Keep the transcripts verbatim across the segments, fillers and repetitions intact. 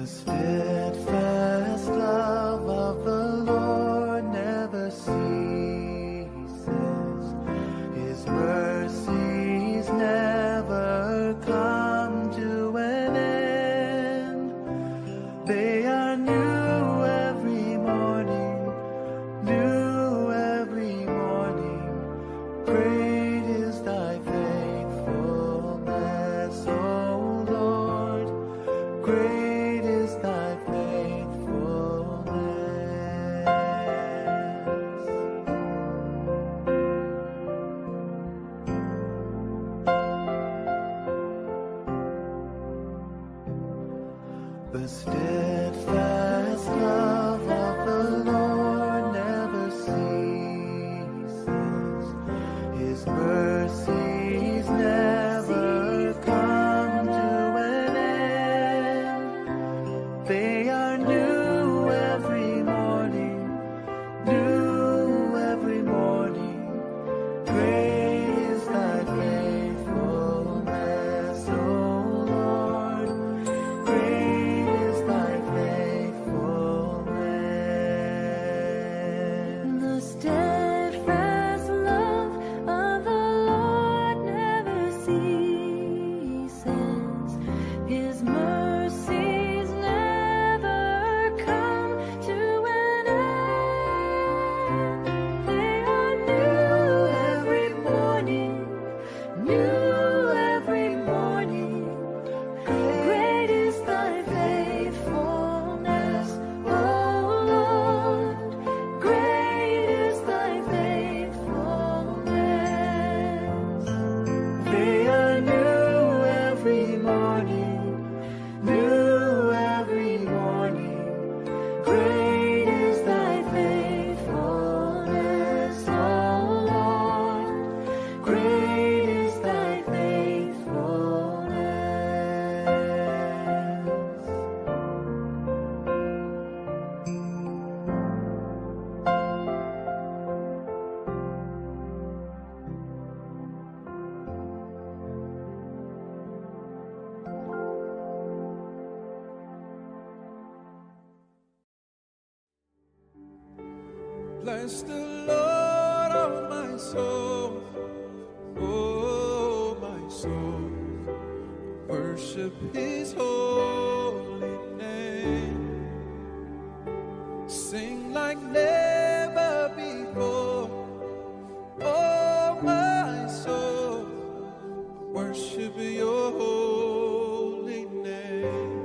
The steadfast love of the Lord never ceases. His mercies never come to an end. They are new every morning, new every morning. Great is thy faithfulness, O Lord. Great the steadfast love of the Lord never ceases. His mercies never come to an end. They are new every morning, new every morning. Great is thy faithfulness, O Lord. Great bless the Lord, oh my soul, oh my soul, worship His holy name. Sing like never before, oh my soul, worship Your holy name.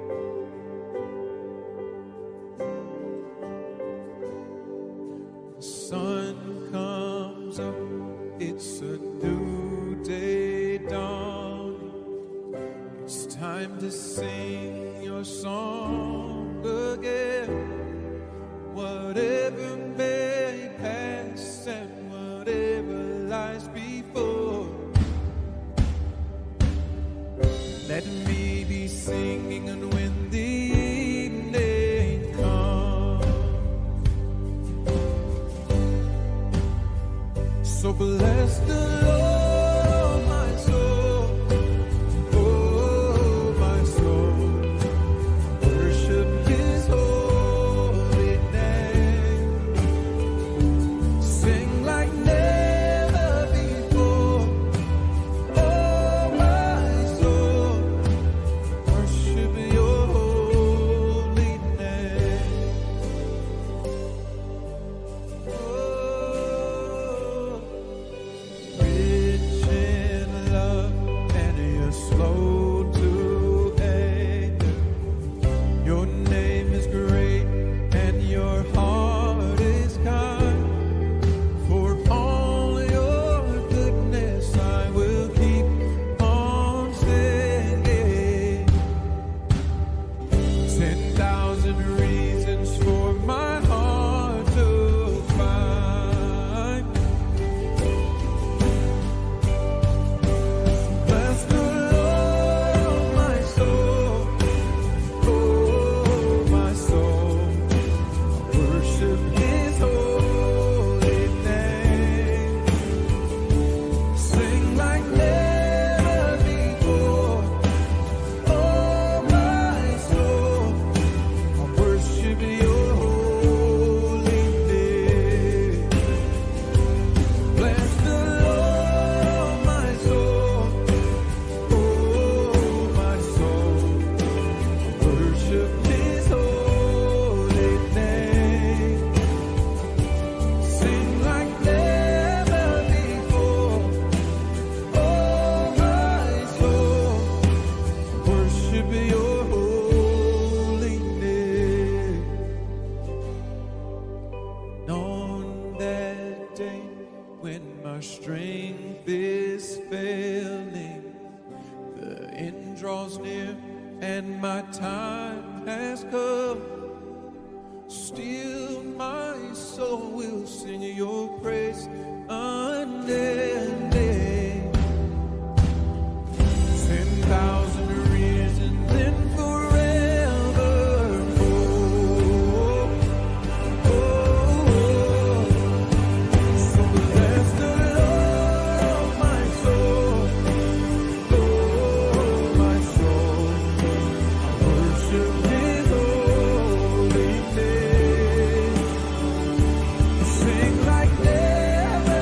Sun comes up, it's a new day dawning. It's time to sing Your song again. Whatever may pass and whatever lies before, let me be singing, and when the evening comes, so bless the Lord, oh my soul, oh my soul, worship His holy name. Sing like never before, oh my soul, worship Your holy name. Oh, And on that day when my strength is failing, the end draws near and my time has come, still my soul will sing your praise unending. Ten thousand years and then forevermore. Oh, so bless the Lord, my soul. Oh, my soul. I worship His holy name. Sing like never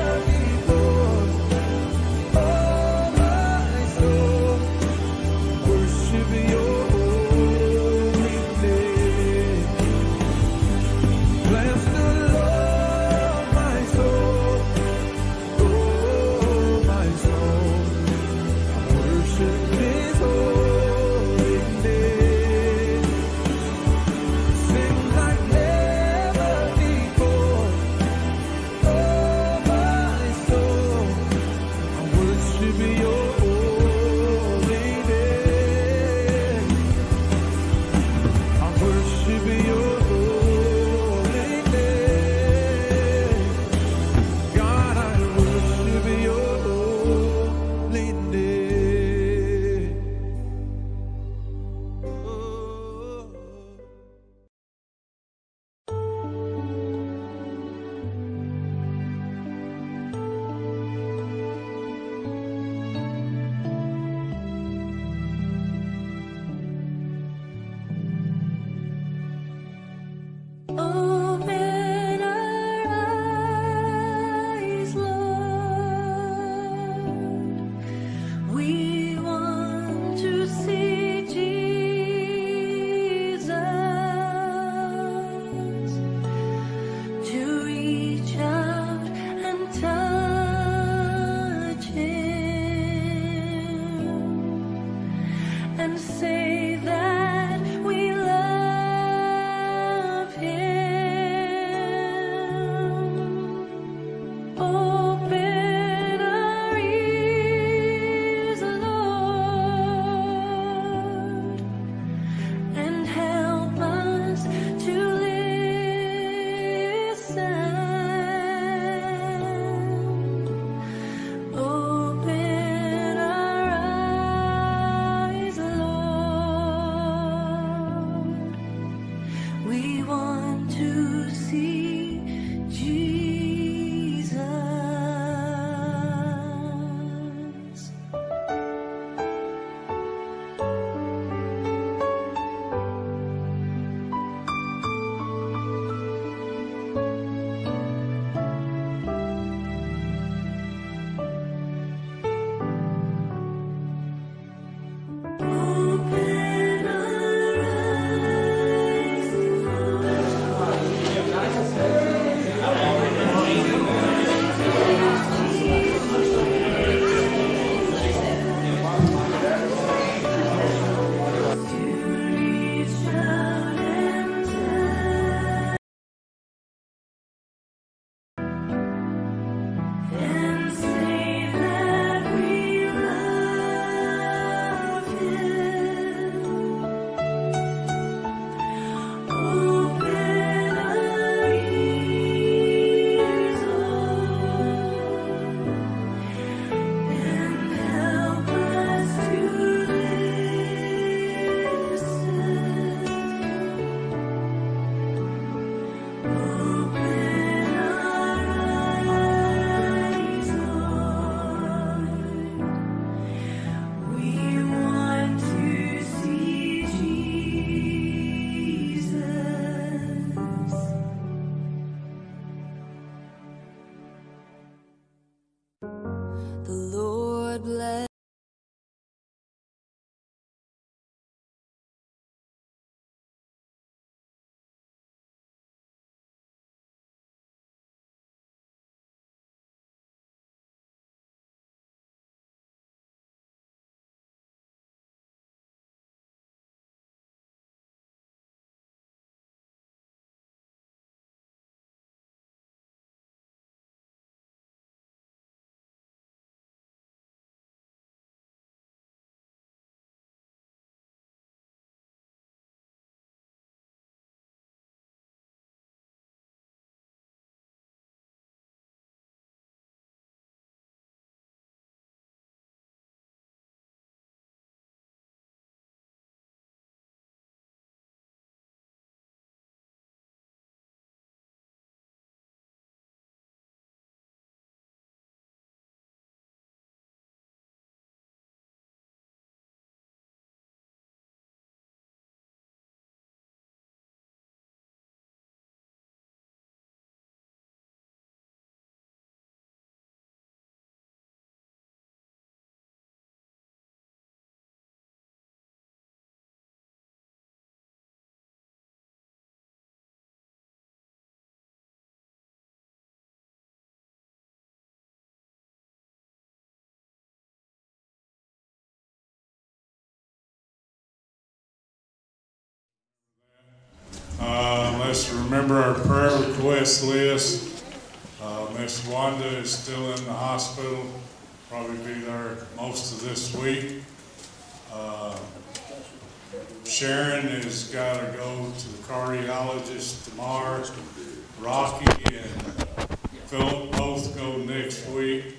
let's remember our prayer request list. Uh, Miss Wanda is still in the hospital, probably be there most of this week. Uh, Sharon has got to go to the cardiologist tomorrow. Rocky and Philip both go next week.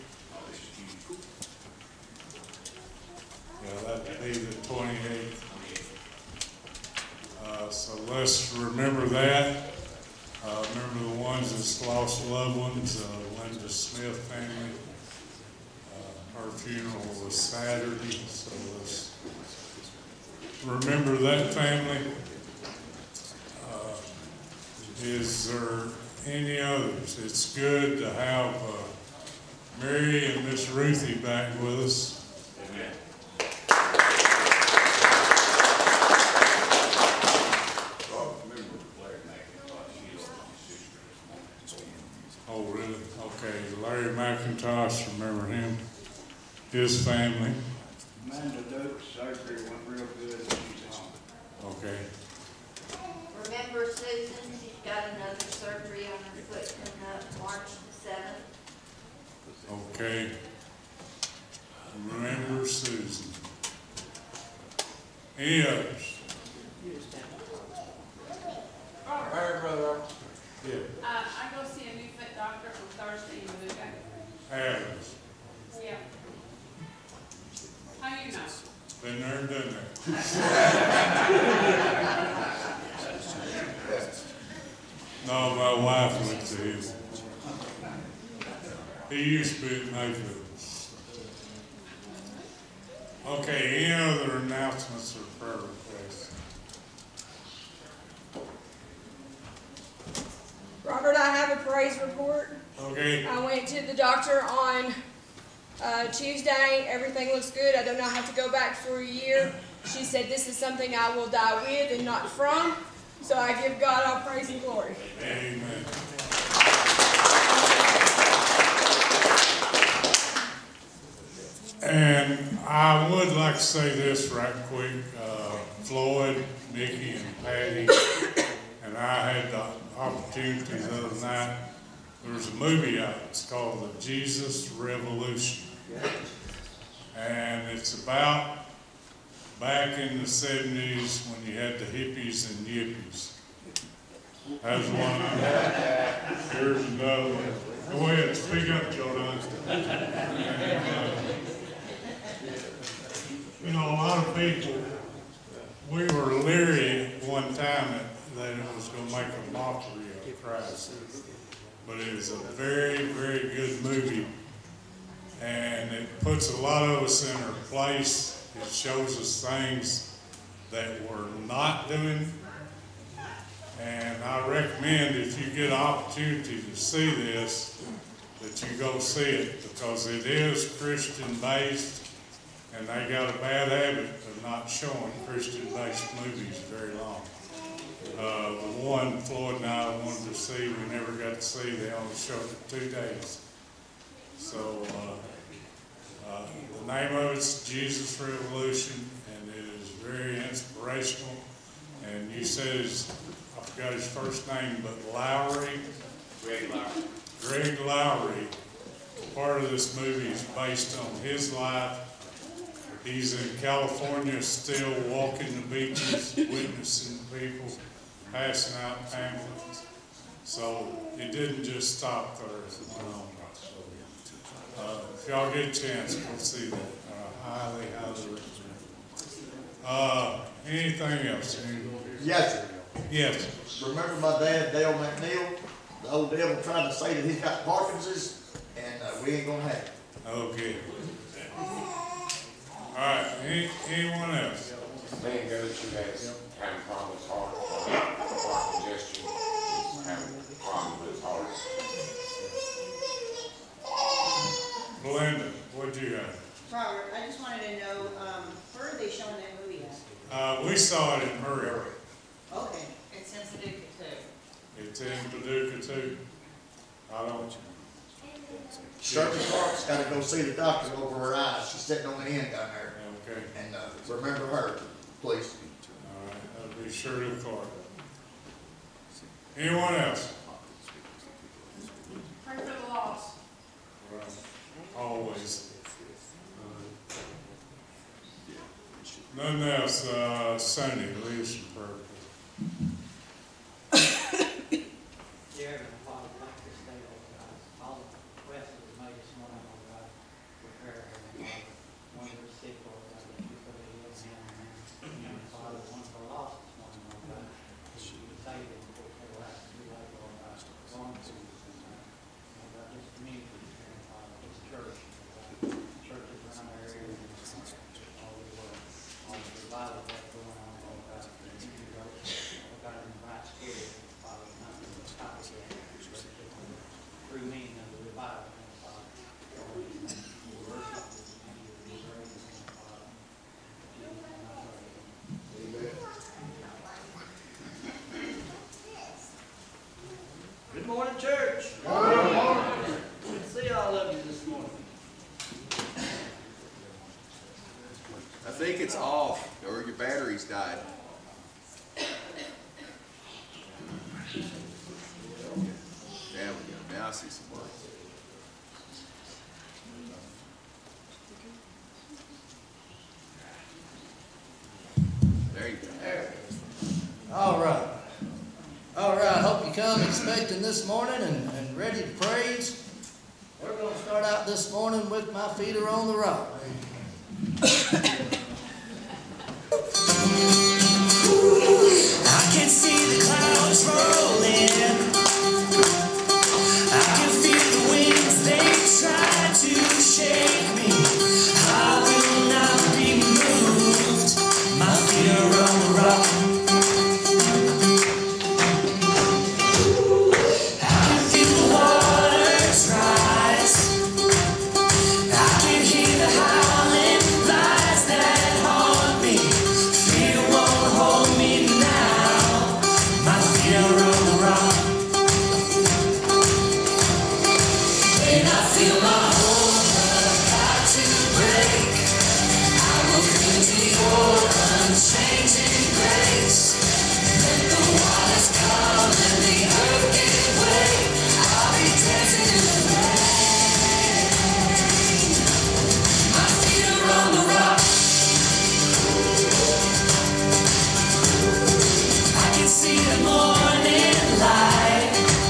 Yeah, that'd be the twenty-eighth. Uh, so let's remember that. Uh, remember the ones that's lost loved ones, uh, Linda Smith family. Uh, her funeral was Saturday, so let's remember that family. Uh, is there any others? It's good to have uh, Mary and Miss Ruthie back with us. Amen. Oh, really? Okay. Larry McIntosh, remember him? His family. Amanda Doak's surgery went real good and she's home. Okay. Remember Susan, she's got another surgery on her foot coming up March the seventh. Okay. Remember Susan. Any others? Robert, brother. Yeah. uh, I go see a new foot doctor on Thursday in Paducah. Adams. Yeah. How you know? Been there and done that. No, my wife went to him. He used to be at Mayfield. Okay, any other announcements or prayer requests? Robert, I have a praise report. Okay. I went to the doctor on uh, Tuesday. Everything looks good. I do not have to go back for a year. She said this is something I will die with and not from. So I give God all praise and glory. Amen. And I would like to say this right quick. Uh, Floyd, Nikki, and Patty, and I had the opportunity the other night. There's a movie out. It's called The Jesus Revolution. And it's about back in the seventies when you had the hippies and yippies. That's one of them. Here's another one. Go ahead, speak up, Jordan. And, uh, you know, a lot of people, we were leery at one time that, that it was going to make a mockery of Christ. But it is a very, very good movie. And it puts a lot of us in our place. It shows us things that we're not doing. And I recommend if you get an opportunity to see this, that you go see it, because it is Christian-based, and they got a bad habit of not showing Christian-based movies very long. Uh, the one Floyd and I wanted to see, we never got to see. They only showed it two days. So uh, uh, the name of it's Jesus Revolution, and it is very inspirational. And you said his, I forgot his first name, but Lowry. Greg Lowry. Greg Lowry. Part of this movie is based on his life. He's in California still walking the beaches, witnessing people, passing out pamphlets. So it didn't just stop there. Um, so, uh, if y'all get a chance, go see that. Uh, highly, highly recommend. Uh, anything else? Any- Yes, sir. Yes. Remember my dad, Dale McNeil? The old devil trying to say that he's got Parkinson's, and uh, we ain't gonna have it. Okay. All right. Any, anyone else? Man goes through that having a problem with his heart, heart congestion, having a problem with his heart. Belinda, what'd you have? Robert, I just wanted to know, um, where are they showing that movie at? Uh, we saw it in Murray. Okay. It's in Paducah too. It's in Paducah too. I don't. Shirley Clark's gotta go see the doctor over her eyes. She's sitting on the end down there. Okay. And, uh, remember her, please. All right. That'll be Shirley Clark. Anyone else? Pray for the lost. Always. Nothing else, uh, Sunday, lead us in prayer. Dear Heavenly Father, we'd like this day, Lord God, all the requests that was made this morning, Lord God, for prayer, Heavenly Father. One that was sick, Lord God, that you put a healing hand on them. Heavenly Father, one for lost this morning, Lord God, that you would save them before they will have to be like, Lord God, going through this, Lord God, this community, Heavenly Father, this church, Lord God, churches around our area, all the world, all the revival that's going on, Lord God, that you do, Lord God, in the right spirit, Father, not in the copycat, but just in the true meaning of the revival, Heavenly Father. Lord, we thank you for your worship, we thank you for your grace, Heavenly Father. In Jesus' name I pray. Good morning, church. Good morning. Good to see all of you this morning. I think it's off, or your battery's died. There we go. Now I see some work. There you go. All right. All right. Hope you come expecting this morning and, and ready to praise. We're going to start out this morning with My Feet Are on the Rock. I can see the clouds rolling. I can feel the winds, they try to shake me. I will not be moved. My feet are on the rock. I can feel the waters rise. I can hear the howling lies that haunt me. Fear won't hold me now. My feet are on the rock. When I feel my hope about to break, I will cling to your unchanging grace. Let the waters come and the earth give way. I'll be dancing in the rain. My feet are on the rock. I can see the morning light.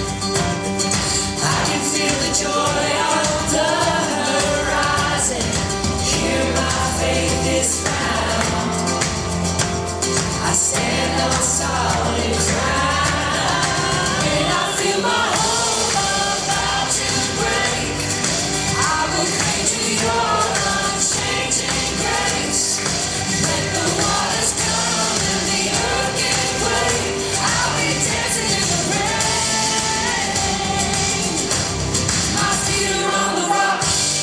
I can feel the joy of the horizon. Here my faith is found. I stand on solid ground. When I feel my hope about to break, I will cling to your unchanging grace. Let the waters come and the earth give way. I'll be dancing in the rain. My feet are on the rock.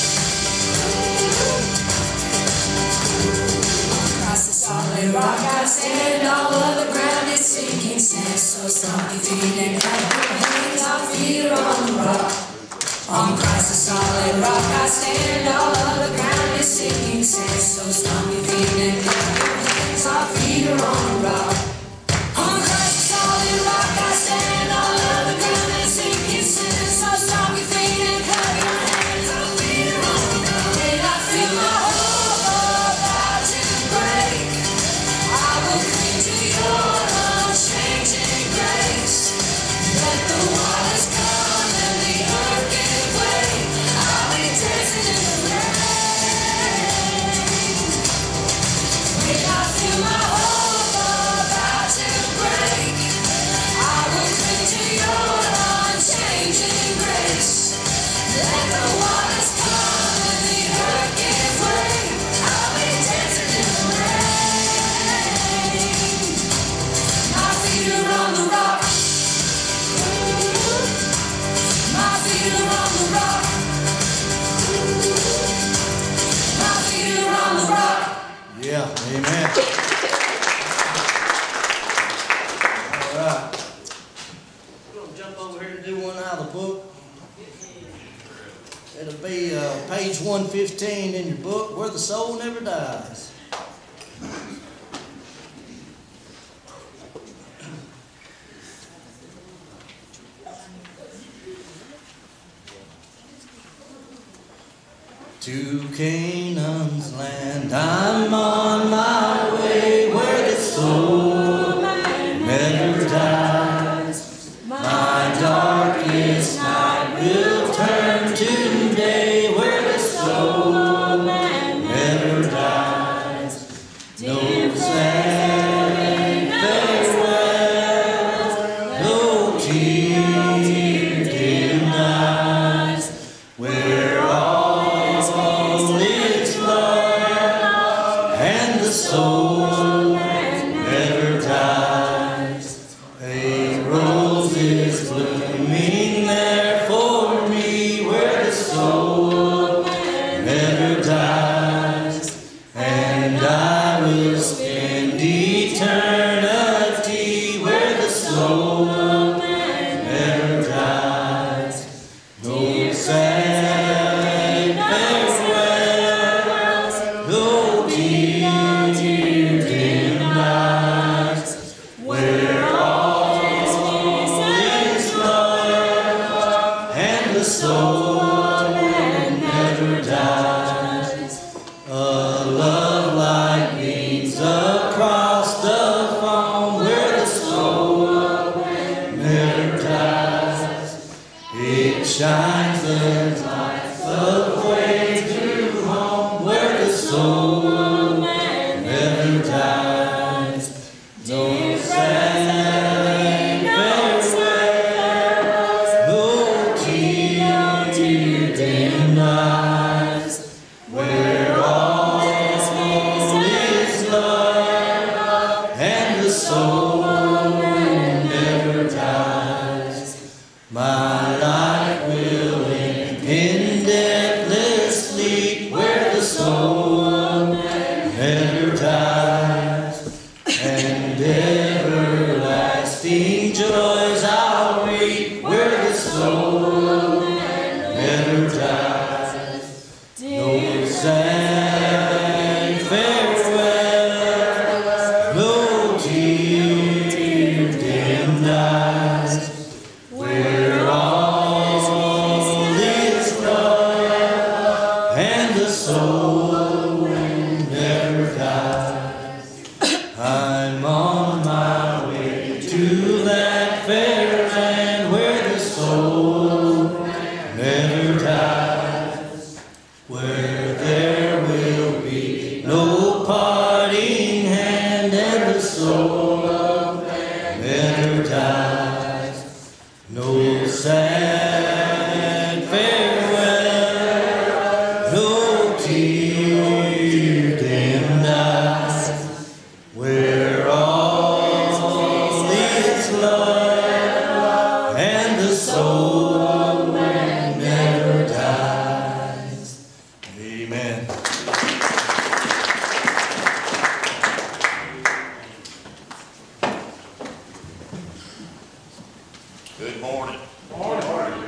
Across the solid rock I stand, all of the ground is sinking sand. So stomp your feet and clap your hands, our feet are on the rock. On Christ the solid rock I stand, all of the ground is sinking sand. So stomp your feet and clap your hands, our feet are on the rock. On Christ the solid rock I stand, all of the ground is sinking sand. So stomp your feet and clap your hands, our feet are on the rock. When I feel my hope about to break, I will cling to your unchanging grace. Let the waters come and the earth give way. I'll be dancing in the rain. When I feel my hope about to break, I will cling to your unchanging grace. Let the waters come and the earth give way. I'll be dancing in the rain. My feet are on the rock. My feet are on the rock. My feet are on the rock. Yeah, amen. All right. We're going to jump over here and do one out of the book. It'll be uh, page one fifteen in your book, Where the Soul Never Dies. To Canaan's land, I'm on my way where the soul never dies. My darkest night will turn to day where the soul never dies. No sad farewell, no tear dim eyes, where all soul never dies. A rose is blooming there for me where the soul never dies. And I will spend eternity where the soul never dies. No sad farewell, no tears shines the light of way to home where the soul never dies. No sad farewell, no tear dim eyes, where all is love and the soul never dies. My life will end in deathless sleep where the soul never dies, and everlasting joys I'll reap where the soul never dies. No sad farewell, no tear dim eyes, where all is love and the soul never dies. I'm on my way to that fair land where the soul never dies, where there will be no parting hand and the soul never dies. No sad farewell, no tear dimmed eyes, where all is love and the soul never dies. Amen. Good morning. Morning.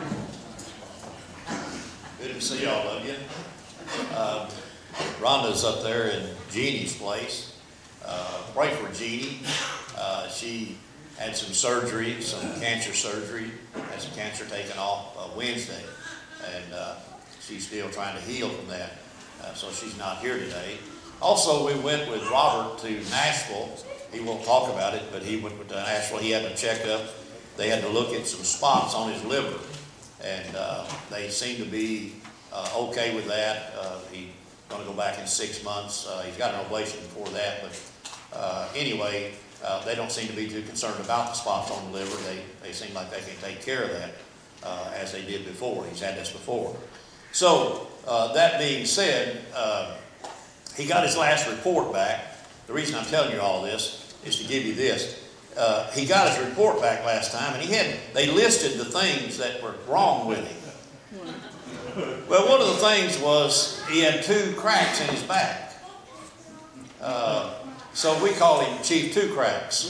Good to see all of you. Uh, Rhonda's up there in Jeannie's place. Uh, pray for Jeannie. Uh, she had some surgery, some cancer surgery, had some cancer taken off uh, Wednesday, and uh, she's still trying to heal from that, uh, so she's not here today. Also, we went with Robert to Nashville. He won't talk about it, but he went to Nashville. He had a checkup. They had to look at some spots on his liver, and uh, they seem to be uh, okay with that. Uh, he's going to go back in six months. Uh, he's got an ablation before that, but uh, anyway, uh, they don't seem to be too concerned about the spots on the liver. They, they seem like they can take care of that uh, as they did before. He's had this before. So uh, that being said, uh, he got his last report back. The reason I'm telling you all this is to give you this. Uh, he got his report back last time, and he had, they listed the things that were wrong with him. Well, one of the things was he had two cracks in his back. Uh, so we call him Chief Two Cracks.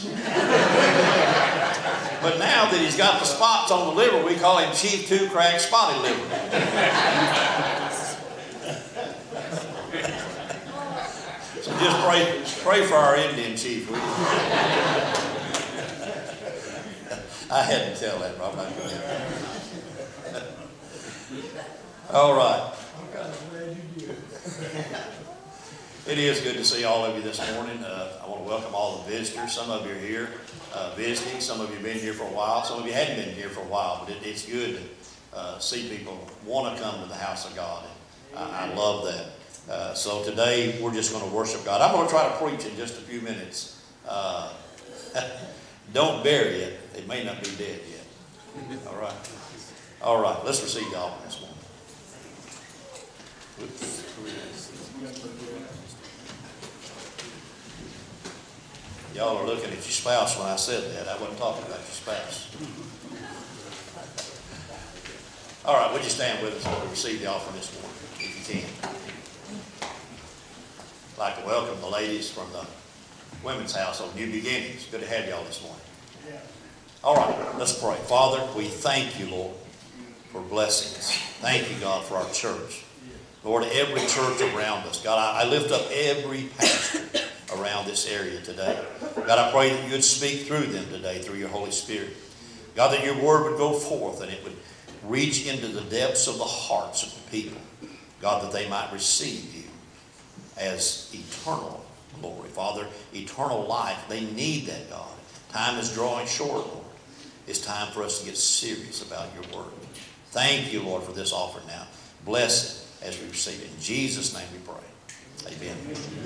But now that he's got the spots on the liver, we call him Chief Two Crack Spotted Liver. So just pray, pray for our Indian chief, will you? I had to tell that, Rob. All right. It is good to see all of you this morning. Uh, I want to welcome all the visitors. Some of you are here uh, visiting. Some of you have been here for a while. Some of you hadn't been here for a while, but it, it's good to uh, see people want to come to the house of God. And I, I love that. Uh, so today we're just going to worship God. I'm going to try to preach in just a few minutes. Uh, don't bury it. It may not be dead yet. All right. All right. Let's receive the offering this morning. Oops. Y'all are looking at your spouse when I said that. I wasn't talking about your spouse. All right, would you stand with us while we receive the offering this morning, if you can. I'd like to welcome the ladies from the Women's House of New Beginnings. Good to have y'all this morning. All right, let's pray. Father, we thank you, Lord, for blessing us. Thank you, God, for our church. Lord, every church around us. God, I, I lift up every pastor around this area today. God, I pray that you would speak through them today, through your Holy Spirit. God, that your word would go forth and it would reach into the depths of the hearts of the people. God, that they might receive you as eternal glory. Father, eternal life, they need that, God. Time is drawing short, Lord. It's time for us to get serious about your word. Thank you, Lord, for this offer now. Bless it as we receive it. In Jesus' name we pray. Amen.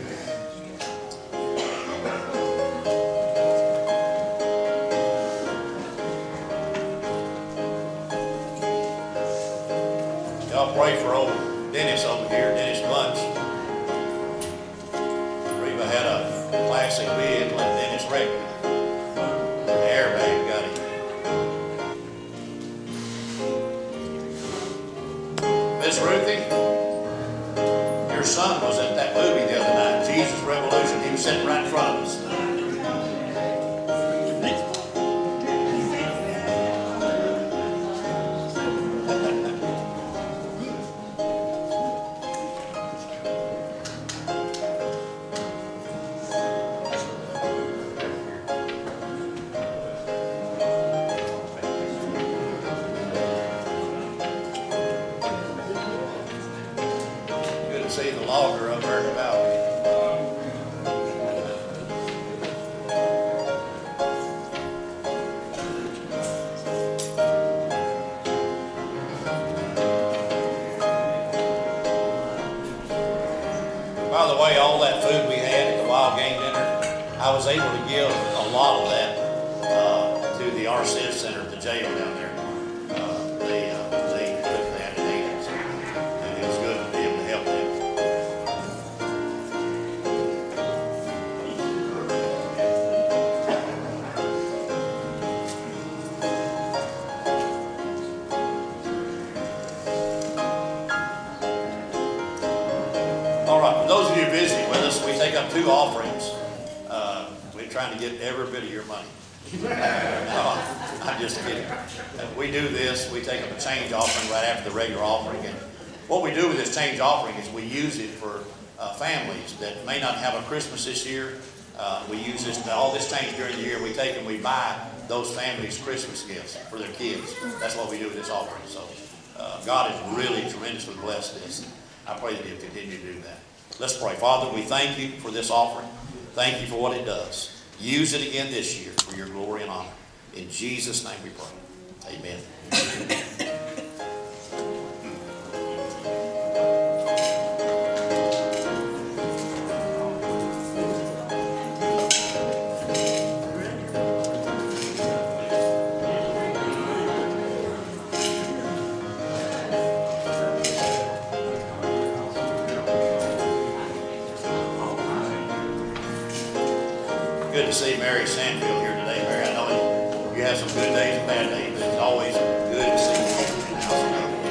Y'all pray for old Dennis over here, Dennis Bunch. Reba had a classic vehicle and Dennis wrecked it. The airbag got him. Miss Ruthie, your son was at that movie the other night, Jesus Revolution. He was sitting right in front of us. See the logger up there in the valley. By the way, all that food we had at the Wild Game Dinner, I was able to give a lot of that uh, to the R C S Center at the jail down there. Uh, they, uh, they took that and ate it. And it was good to be able to help them. All right, for those of you visiting with us, we take up two offerings. Uh, we're trying to get every bit of your money. No, I'm just kidding. Uh, we do this, we take up a change offering right after the regular offering. And what we do with this change offering is we use it for uh, families that may not have a Christmas this year. Uh, we use this, all this change during the year. We take and we buy those families Christmas gifts for their kids. That's what we do with this offering. So uh, God has really tremendously blessed this. I pray that He'll continue to do that. Let's pray. Father, we thank you for this offering. Thank you for what it does. Use it again this year for your glory and honor. In Jesus' name we pray. Amen. Good to see Mary Sandfield here today. Mary, I know you have some good days and bad days, but it's always good to see you in the house of God.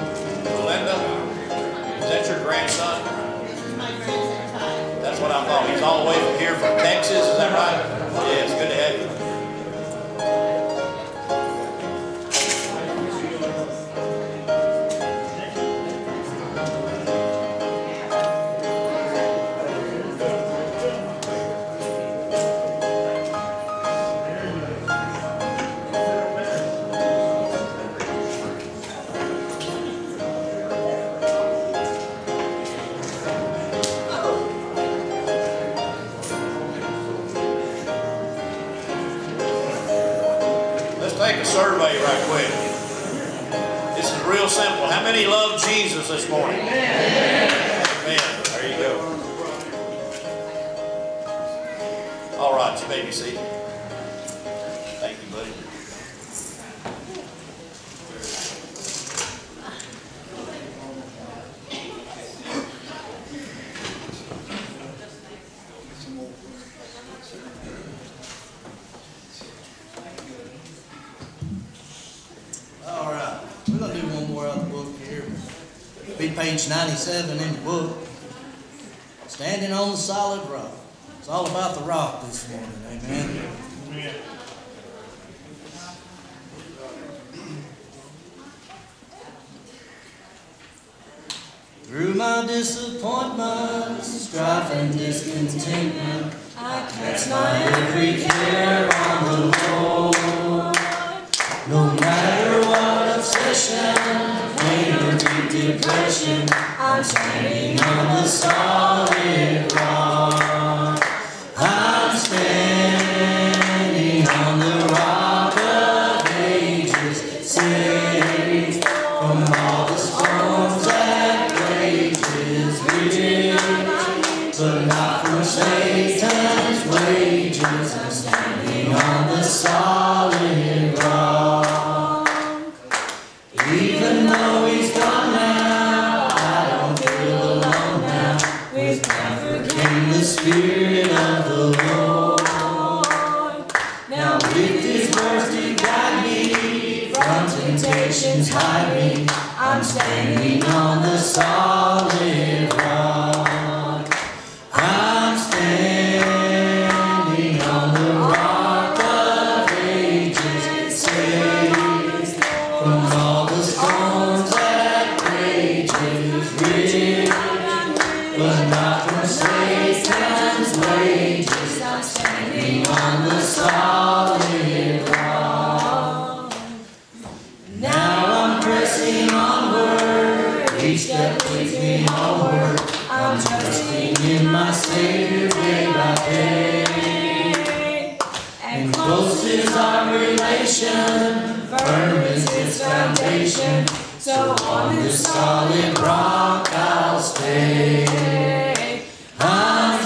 That's what I thought. He's take a survey right quick. This is real simple. How many love Jesus this morning? Amen. Amen. There you go. All right, you may be seated. Thank you, buddy. All right, we're going to do one more out of the book here. Be page ninety-seven in the book. Standing on the solid rock. It's all about the rock this morning, amen? Amen. Through my disappointments, strife and discontentment, I cast my every care on the Lord. No matter what obsession, pain or deep depression, I'm standing on the solid rock. I'm standing on the rock of ages, saved from all the storms that rages within, but not from Satan's wages. I'm standing on the solid rock. Even though he's gone now, I don't feel alone now. With comfort came the Spirit of the Lord. Now with His words to guide me, from temptations hide me, I'm standing on the solid rock. I'm standing on the rock of ages, saved from all the storms that rages within, but not from Satan's wages. I'm standing on the solid rock. Now I'm pressing onward, each step leads me homeward. I'm trusting in my Savior day by day. And close is our relation, firm is His foundation. So on this solid rock I'll stay. I'm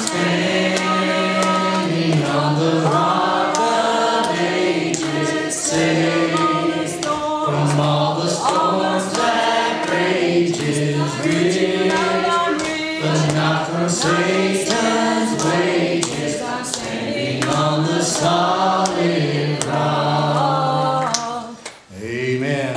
standing on the rock of ages, saved from all the storms that rages within, but not from Satan's wages. I'm standing on the solid rock. Amen.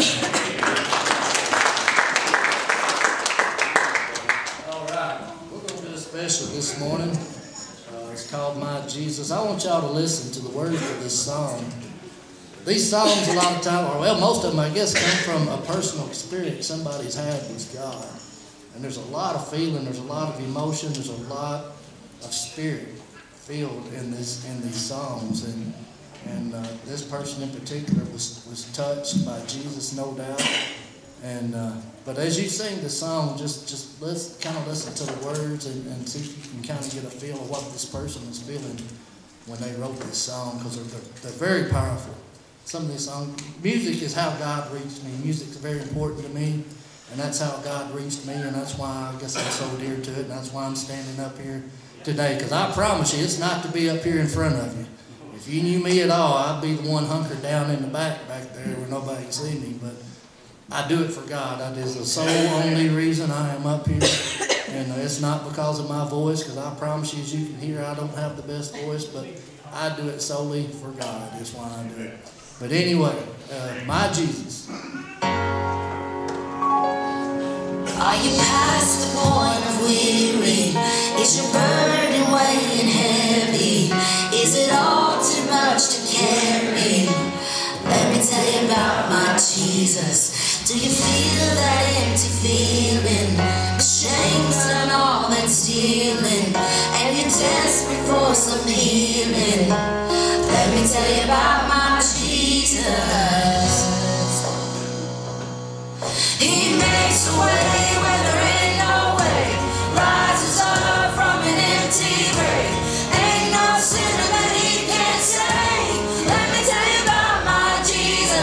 All right, we're going to do a special this morning. Uh, it's called My Jesus. I want y'all to listen to the words of this song. These songs, a lot of time, or well, most of them, I guess, come from a personal experience somebody's had with God. And there's a lot of feeling, there's a lot of emotion, there's a lot of spirit filled in this in these songs. And and uh, this person in particular was was touched by Jesus, no doubt. And uh, but as you sing the song, just just let's kind of listen to the words and, and see if you can kind of get a feel of what this person was feeling when they wrote this song, because they're, they're they're very powerful. Some of these songs, music is how God reached me. Music is very important to me, and that's how God reached me, and that's why I guess I'm so dear to it, and that's why I'm standing up here today. Because I promise you, it's not to be up here in front of you. If you knew me at all, I'd be the one hunkered down in the back back there where nobody can see me. But I do it for God. That is the sole only reason I am up here, and it's not because of my voice. Because I promise you, as you can hear, I don't have the best voice, but I do it solely for God. That's why I do it. But anyway, uh, my Jesus. Are you past the point of weary? Is your burden weighing heavy? Is it all too much to carry? Let me tell you about my Jesus. Do you feel that empty feeling? The shame's done all that stealing, and you're desperate for some healing. Let me tell you about my Jesus. He makes a way where there ain't no way, rises up from an empty grave. Ain't no sinner that He can't save. Let me tell you about my Jesus.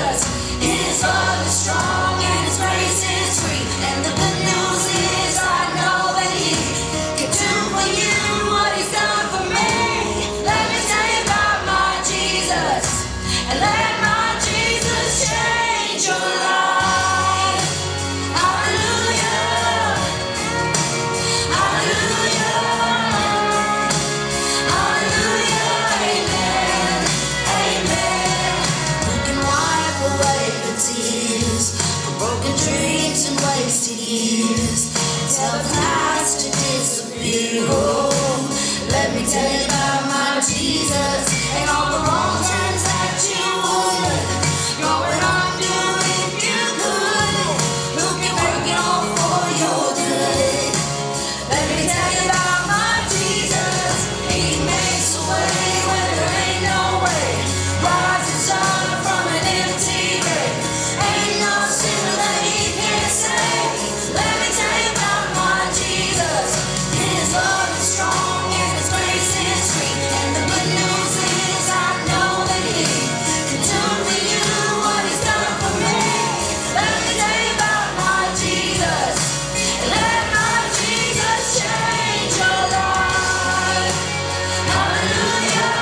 me tell you about my Jesus and all the wrong turns that you would. What would I do if you could? Who can work it all for your good? Let me tell you about my Jesus. He makes a way when there ain't no way. Rises up from an empty grave. Ain't no sinner that he can't save. Let me tell you about my Jesus. His love is strong and his grace is sweet. And the good news is I know that he can do for you what he's done for me. Let me tell you about my Jesus. Let my Jesus change your life. Hallelujah.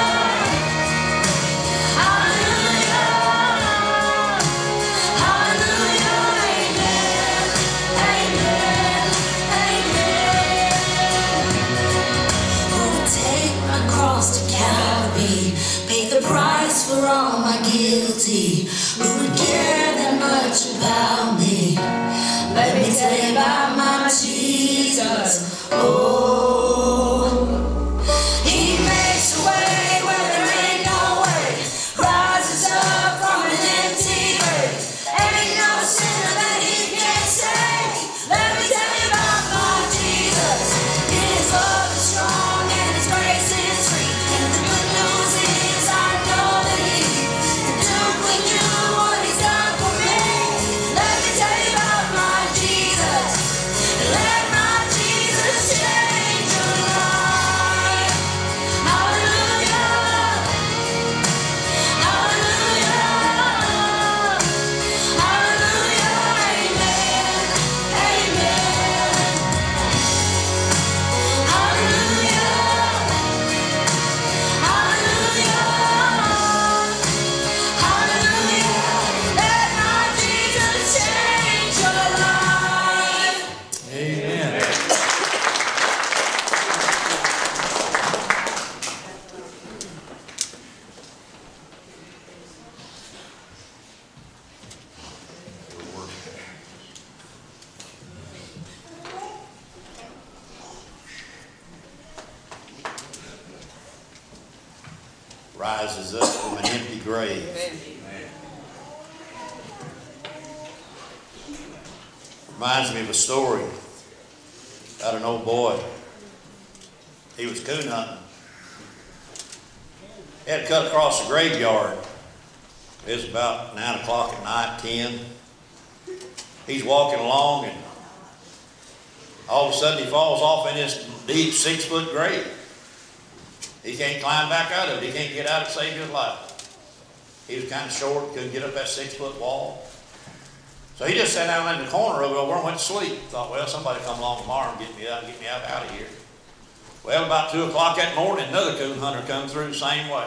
Hallelujah. Hallelujah. Amen. Amen. Amen. Who would take my cross to Calvary, pay the price for all my guilty? Who would care that much about me? Let me tell you about my Jesus. Oh, he makes a way where there ain't no way. Rises up from an empty grave. Ain't no sinner that he can't save. Let me tell you about my Jesus. His love is strong and his grace is free. And the good news is I know that he can do for you what he's done for me. Let me tell you about my Jesus. Let my Jesus change your life. Hallelujah. Hallelujah. Hallelujah. Amen. Amen. Hallelujah. Hallelujah. Hallelujah. Let my Jesus change your life. Amen. Rises up from an empty grave. Reminds me of a story about an old boy. He was coon hunting. He had to cut across the graveyard. It was about nine o'clock at night, ten. He's walking along and all of a sudden he falls off in this deep six foot grave. He can't climb back out of it. He can't get out and save his life. He was kind of short, couldn't get up that six foot wall. So he just sat down in the corner over and went to sleep. Thought, well, somebody come along tomorrow and get me out, get me out, out of here. Well, about two o'clock that morning, another coon hunter come through the same way.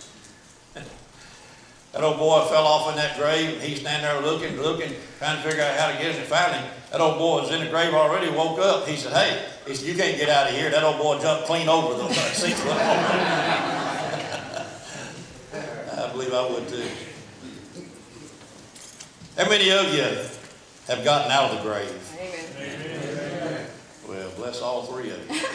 That old boy fell off in that grave, and he's standing there looking, looking, trying to figure out how to get it, and finally, that old boy was in the grave already, woke up. He said, hey, he said, you can't get out of here. That old boy jumped clean over the six foot wall. I believe I would too. How many of you have gotten out of the grave? Amen. Well, bless all three of you.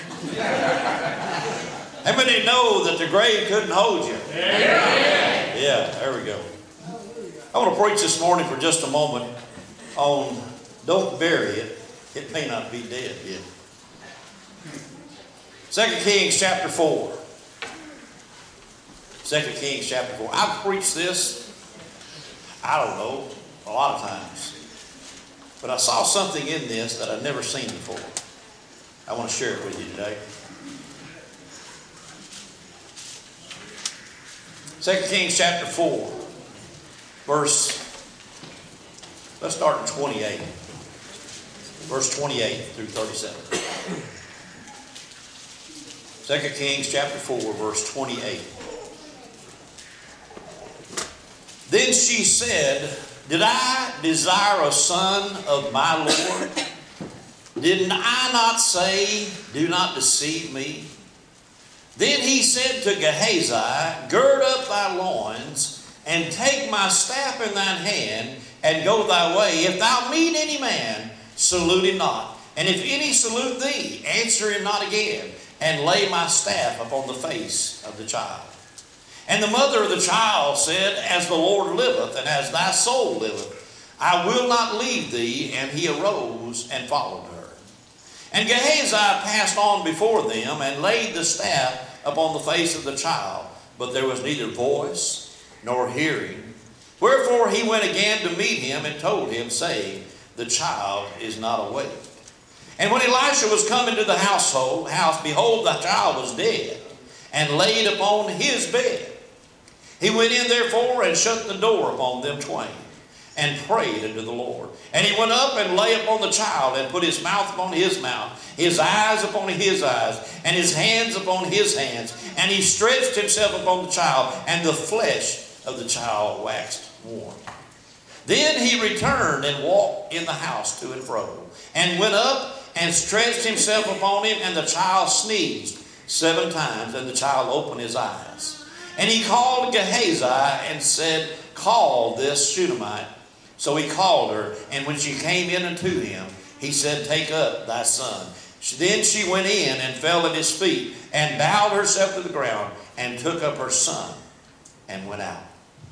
How many know that the grave couldn't hold you? Amen. Yeah, there we go. I want to preach this morning for just a moment on don't bury it. It may not be dead yet. Second Kings chapter four. Second Kings chapter four. I've preached this, I don't know, a lot of times. But I saw something in this that I've never seen before. I want to share it with you today. Second Kings chapter four, verse, let's start in twenty-eight. Verse twenty-eight through thirty-seven. Second Kings chapter four, verse twenty-eight. Then she said, did I desire a son of my Lord? Didn't I not say, do not deceive me? Then he said to Gehazi, gird up thy loins, and take my staff in thine hand, and go thy way. If thou meet any man, salute him not. And if any salute thee, answer him not again. and lay my staff upon the face of the child. And the mother of the child said, As the Lord liveth, and as thy soul liveth, I will not leave thee. And he arose and followed her. And Gehazi passed on before them, and laid the staff upon the face of the child. But there was neither voice nor hearing. Wherefore he went again to meet him, and told him, saying, The child is not awake. And when Elisha was come into the household, house, behold, the child was dead, and laid upon his bed. He went in therefore, and shut the door upon them twain, and prayed unto the Lord. And he went up and lay upon the child, and put his mouth upon his mouth, his eyes upon his eyes, and his hands upon his hands. And he stretched himself upon the child, and the flesh of the child waxed warm. Then he returned and walked in the house to and fro, and went up and stretched himself upon him, and the child sneezed seven times, and the child opened his eyes. And he called Gehazi and said, Call this Shunammite. So he called her, and when she came in unto him, he said, Take up thy son. Then she went in and fell at his feet, and bowed herself to the ground, and took up her son, and went out.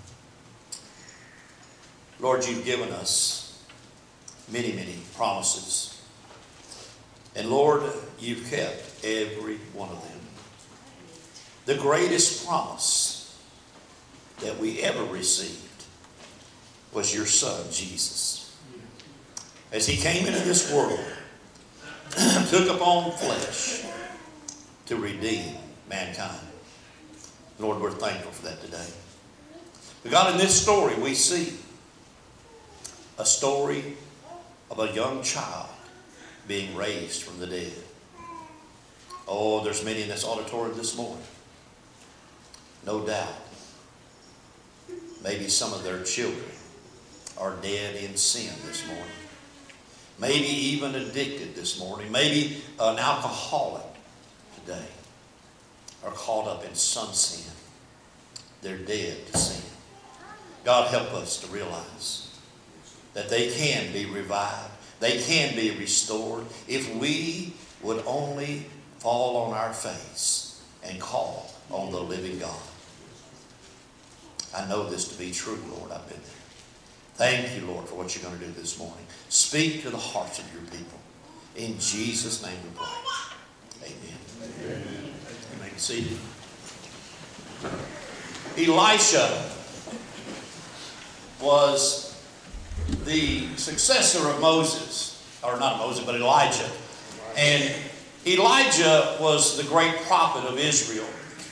Lord, you've given us many, many promises. And Lord, you've kept every one of them. The greatest promise that we ever received was your Son, Jesus. As he came into this world, took upon flesh to redeem mankind. Lord, we're thankful for that today. But God, in this story we see a story of a young child being raised from the dead. Oh, there's many in this auditorium this morning. No doubt, maybe some of their children are dead in sin this morning. Maybe even addicted this morning. Maybe an alcoholic today, are caught up in some sin. They're dead to sin. God, help us to realize that they can be revived. They can be restored if we would only fall on our face and call on the living God. I know this to be true, Lord. I've been there. Thank you, Lord, for what you're going to do this morning. Speak to the hearts of your people. In Jesus' name we pray. Amen. Amen. You may be seated. Elisha was the successor of Moses, or not Moses, but Elijah. And Elijah was the great prophet of Israel.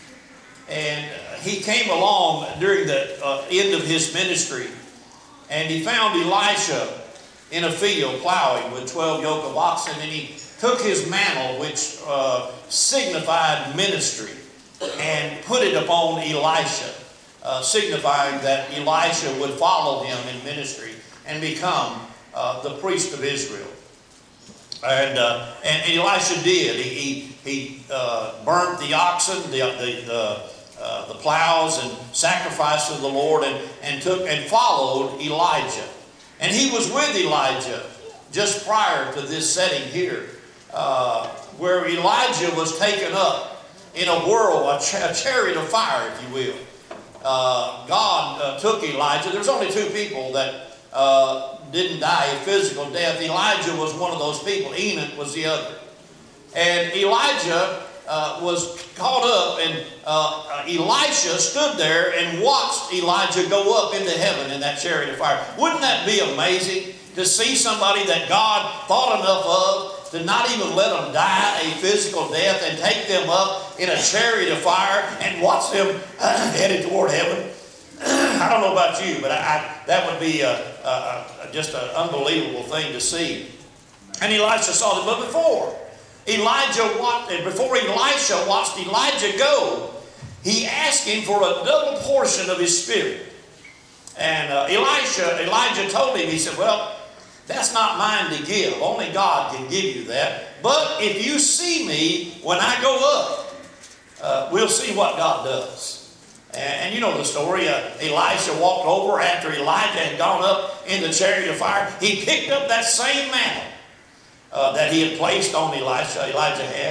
And he came along during the uh, end of his ministry, and he found Elisha in a field plowing with twelve yoke of oxen, and he took his mantle, which uh, signified ministry, and put it upon Elisha, uh, signifying that Elisha would follow him in ministry and become uh, the priest of Israel. And, uh, and Elisha did. He, he, he uh, burnt the oxen, the, the, the, uh, the plows, and sacrificed to the Lord, and, and, took, and followed Elijah. And he was with Elijah just prior to this setting here, uh, where Elijah was taken up in a whirl, a, cha a chariot of fire, if you will. Uh, God uh, took Elijah. There's only two people that uh, didn't die a physical death. Elijah was one of those people. Enoch was the other. And Elijah uh, was caught up, and uh, Elisha stood there and watched Elijah go up into heaven in that chariot of fire. Wouldn't that be amazing to see somebody that God thought enough of to not even let them die a physical death and take them up in a chariot of fire and watch them uh, headed toward heaven? I don't know about you, but I, I, that would be a, a, a, just an unbelievable thing to see. And Elisha saw this, but before Elijah watched, before Elisha watched Elijah go, he asked him for a double portion of his spirit. And uh, Elisha, Elijah told him, he said, well, that's not mine to give. Only God can give you that. But if you see me when I go up, uh, we'll see what God does. And, and you know the story. Uh, Elisha walked over after Elijah had gone up in the chariot of fire. He picked up that same mantle uh, that he had placed on Elisha, Elijah had,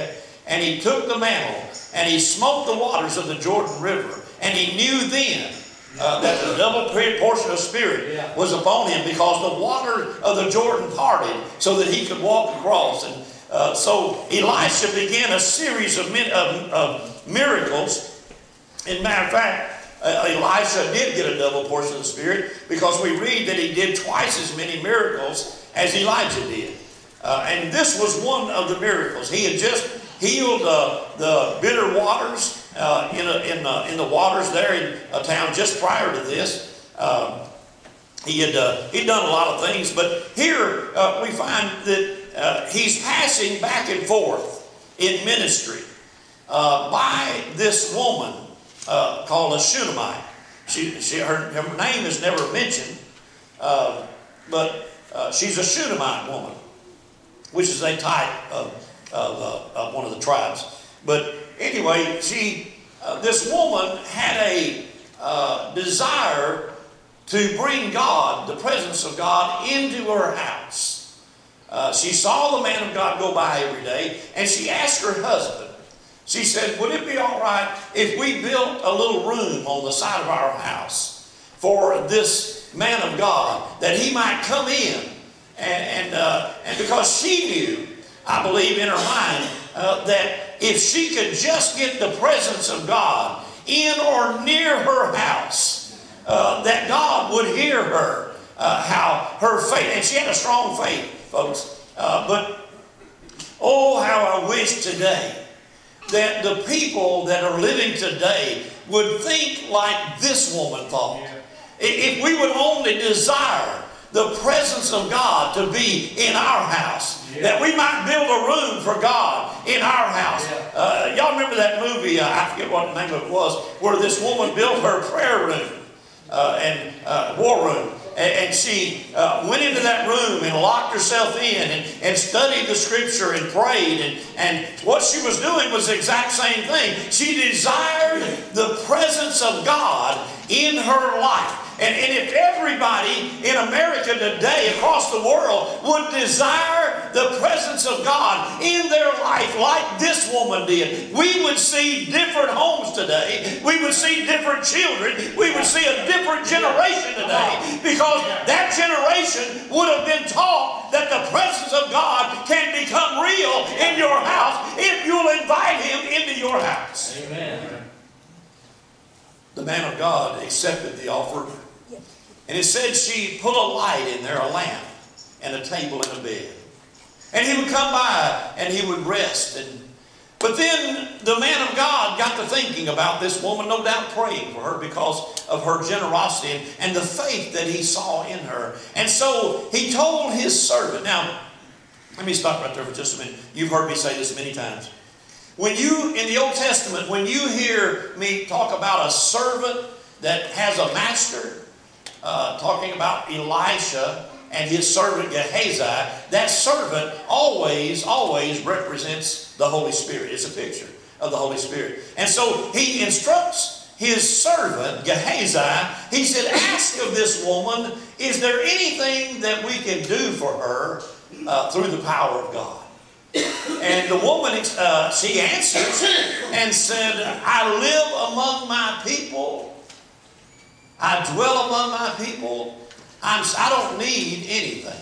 and he took the mantle, and he smote the waters of the Jordan River, and he knew then uh, that the double portion of Spirit was upon him, because the water of the Jordan parted so that he could walk across. And uh, so Elisha began a series of, of, of miracles. As a matter of fact, uh, Elisha did get a double portion of the Spirit, because we read that he did twice as many miracles as Elijah did. Uh, and this was one of the miracles. He had just healed uh, the bitter waters uh, in, a, in, a, in the waters there in a town just prior to this. Um, he had uh, he'd done a lot of things, but here uh, we find that uh, he's passing back and forth in ministry uh, by this woman uh, called a Shunammite. She, she, her, her name is never mentioned, uh, but uh, she's a Shunammite woman, which is a type of, of, uh, of one of the tribes. But anyway, she, uh, this woman had a uh, desire to bring God, the presence of God, into her house. Uh, she saw the man of God go by every day, and she asked her husband, she said, would it be all right if we built a little room on the side of our house for this man of God, that he might come in? And, and, uh, and because she knew, I believe in her mind, uh, that if she could just get the presence of God in or near her house, uh, that God would hear her, uh, how her faith, and she had a strong faith, folks. Uh, but, oh, how I wish today that the people that are living today would think like this woman thought. If we would only desire the presence of God to be in our house, yeah. that we might build a room for God in our house. Yeah. Uh, y'all remember that movie, uh, I forget what the name of it was, where this woman built her prayer room uh, and uh, war room. And, and she uh, went into that room and locked herself in and, and studied the Scripture and prayed. And, and what she was doing was the exact same thing. She desired the presence of God in her life. And, and if everybody in America today, across the world, would desire the presence of God in their life like this woman did, we would see different homes today. We would see different children. We would see a different generation today, because that generation would have been taught that the presence of God can become real in your house if you'll invite Him into your house. Amen. The man of God accepted the offer. And it said she put a light in there, a lamp, and a table and a bed. And he would come by and he would rest. And, but then the man of God got to thinking about this woman, no doubt praying for her because of her generosity and, and the faith that he saw in her. And so he told his servant. Now, let me stop right there for just a minute. You've heard me say this many times. When you, in the Old Testament, when you hear me talk about a servant that has a master, Uh, talking about Elisha and his servant Gehazi, that servant always, always represents the Holy Spirit. It's a picture of the Holy Spirit. And so he instructs his servant Gehazi, he said, ask of this woman, is there anything that we can do for her uh, through the power of God? And the woman, uh, she answers and said, I live among my people. I dwell among my people. I'm, I don't need anything.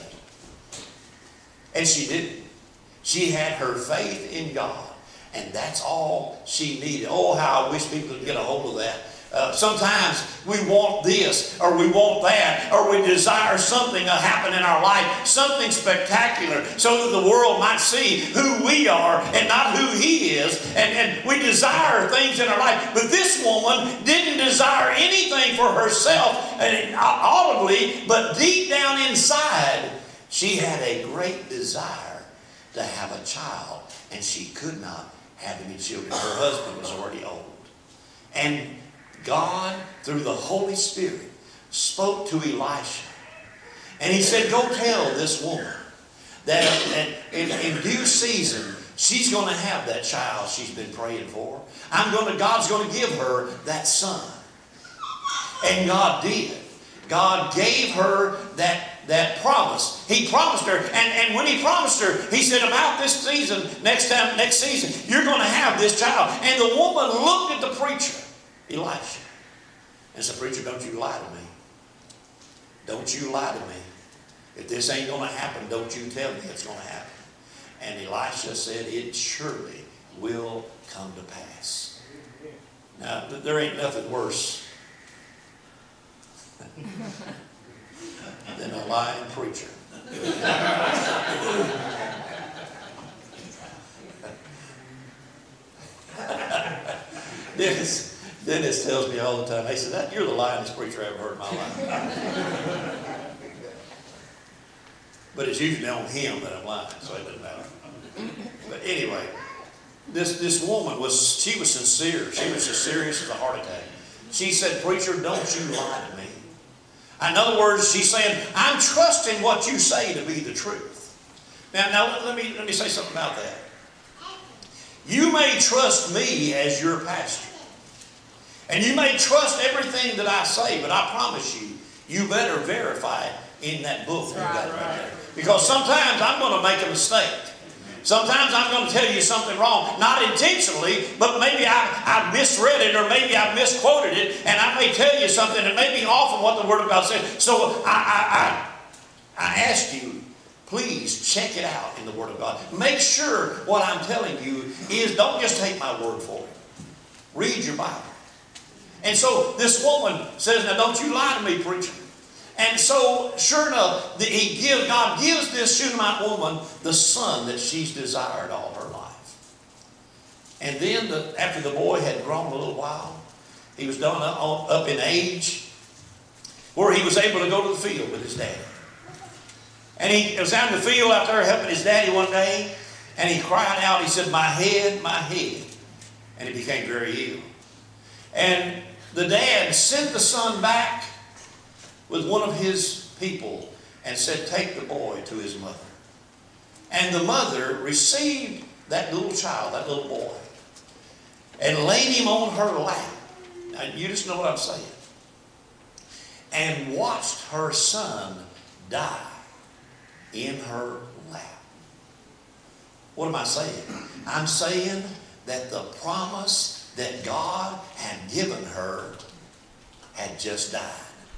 And she didn't. She had her faith in God. And that's all she needed. Oh, how I wish people could get a hold of that. Uh, sometimes we want this or we want that, or we desire something to happen in our life, something spectacular, so that the world might see who we are and not who He is. And, and we desire things in our life. But this woman didn't desire anything for herself and audibly, but deep down inside, she had a great desire to have a child, and she could not have any children. Her husband was already old. And God, through the Holy Spirit, spoke to Elisha. And he said, go tell this woman that in, in due season, she's going to have that child she's been praying for. I'm going to, God's going to give her that son. And God did. God gave her that, that promise. He promised her, and, and when he promised her, he said, about this season, next time, next season, you're going to have this child. And the woman looked at the preacher, Elisha, and said, preacher, don't you lie to me. Don't you lie to me. If this ain't going to happen, don't you tell me it's going to happen. And Elisha said, it surely will come to pass. Now, there ain't nothing worse than a lying preacher. Dennis, Dennis tells me all the time, he said, that, you're the lyingest preacher I ever heard in my life. But it's usually on him that I'm lying, so it doesn't matter. But anyway, this, this woman was, she was sincere. She was as serious as a heart attack. She said, preacher, don't you lie to me. In other words, she's saying, I'm trusting what you say to be the truth. Now, now let me, let me say something about that. You may trust me as your pastor. And you may trust everything that I say, but I promise you, you better verify it in that book you got right, right there. Because sometimes I'm going to make a mistake. Sometimes I'm going to tell you something wrong, not intentionally, but maybe I, I misread it or maybe I misquoted it, and I may tell you something that may be off of what the Word of God said. So I, I, I, I ask you, please check it out in the Word of God. Make sure what I'm telling you is, don't just take my word for it. Read your Bible. And so this woman says, now don't you lie to me, preacher. And so, sure enough, the, he give, God gives this Shunammite woman the son that she's desired all her life. And then, the, after the boy had grown a little while, he was done up, up in age, where he was able to go to the field with his daddy. And he was out in the field out there helping his daddy one day, and he cried out, he said, my head, my head. And he became very ill. And the dad sent the son back with one of his people and said, take the boy to his mother. And the mother received that little child, that little boy, and laid him on her lap. Now, you just know what I'm saying. And watched her son die in her lap. What am I saying? I'm saying that the promise that God had given her had just died.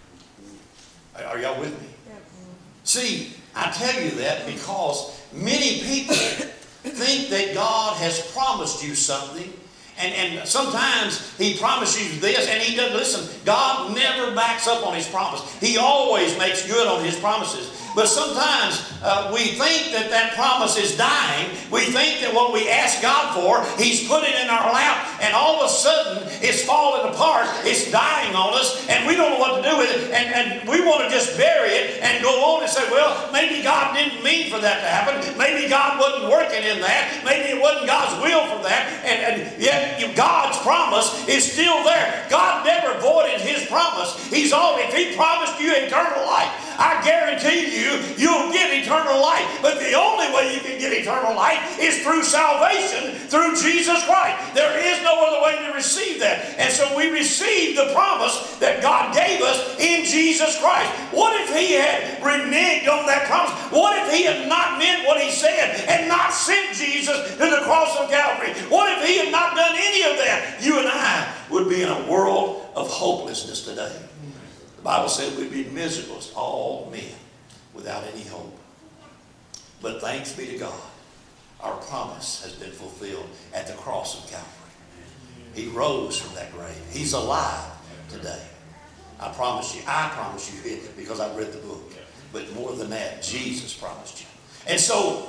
Are y'all with me? See, I tell you that because many people think that God has promised you something, and, and sometimes He promises you this, and He doesn't listen. God never backs up on His promise. He always makes good on His promises. But sometimes uh, we think that that promise is dying. We think that what we ask God for, He's put it in our lap, and all of a sudden it's falling apart. It's dying on us, and we don't know what to do with it. And, and we want to just bury it and go on and say, well, maybe God didn't mean for that to happen. Maybe God wasn't working in that. Maybe it wasn't God's will for that. And, and yet God's promise is still there. God never voided His promise. He's all, if He promised you eternal life, I guarantee you, you'll get eternal life. But the only way you can get eternal life is through salvation, through Jesus Christ. There is no other way to receive that. And so we receive the promise that God gave us in Jesus Christ. What if He had reneged on that promise? What if He had not meant what He said and not sent Jesus to the cross of Calvary? What if He had not done any of that? You and I would be in a world of hopelessness today. The Bible said we'd be miserable as all men without any hope. But thanks be to God, our promise has been fulfilled at the cross of Calvary. He rose from that grave. He's alive today. I promise you, I promise you it because I've read the book. But more than that, Jesus promised you. And so,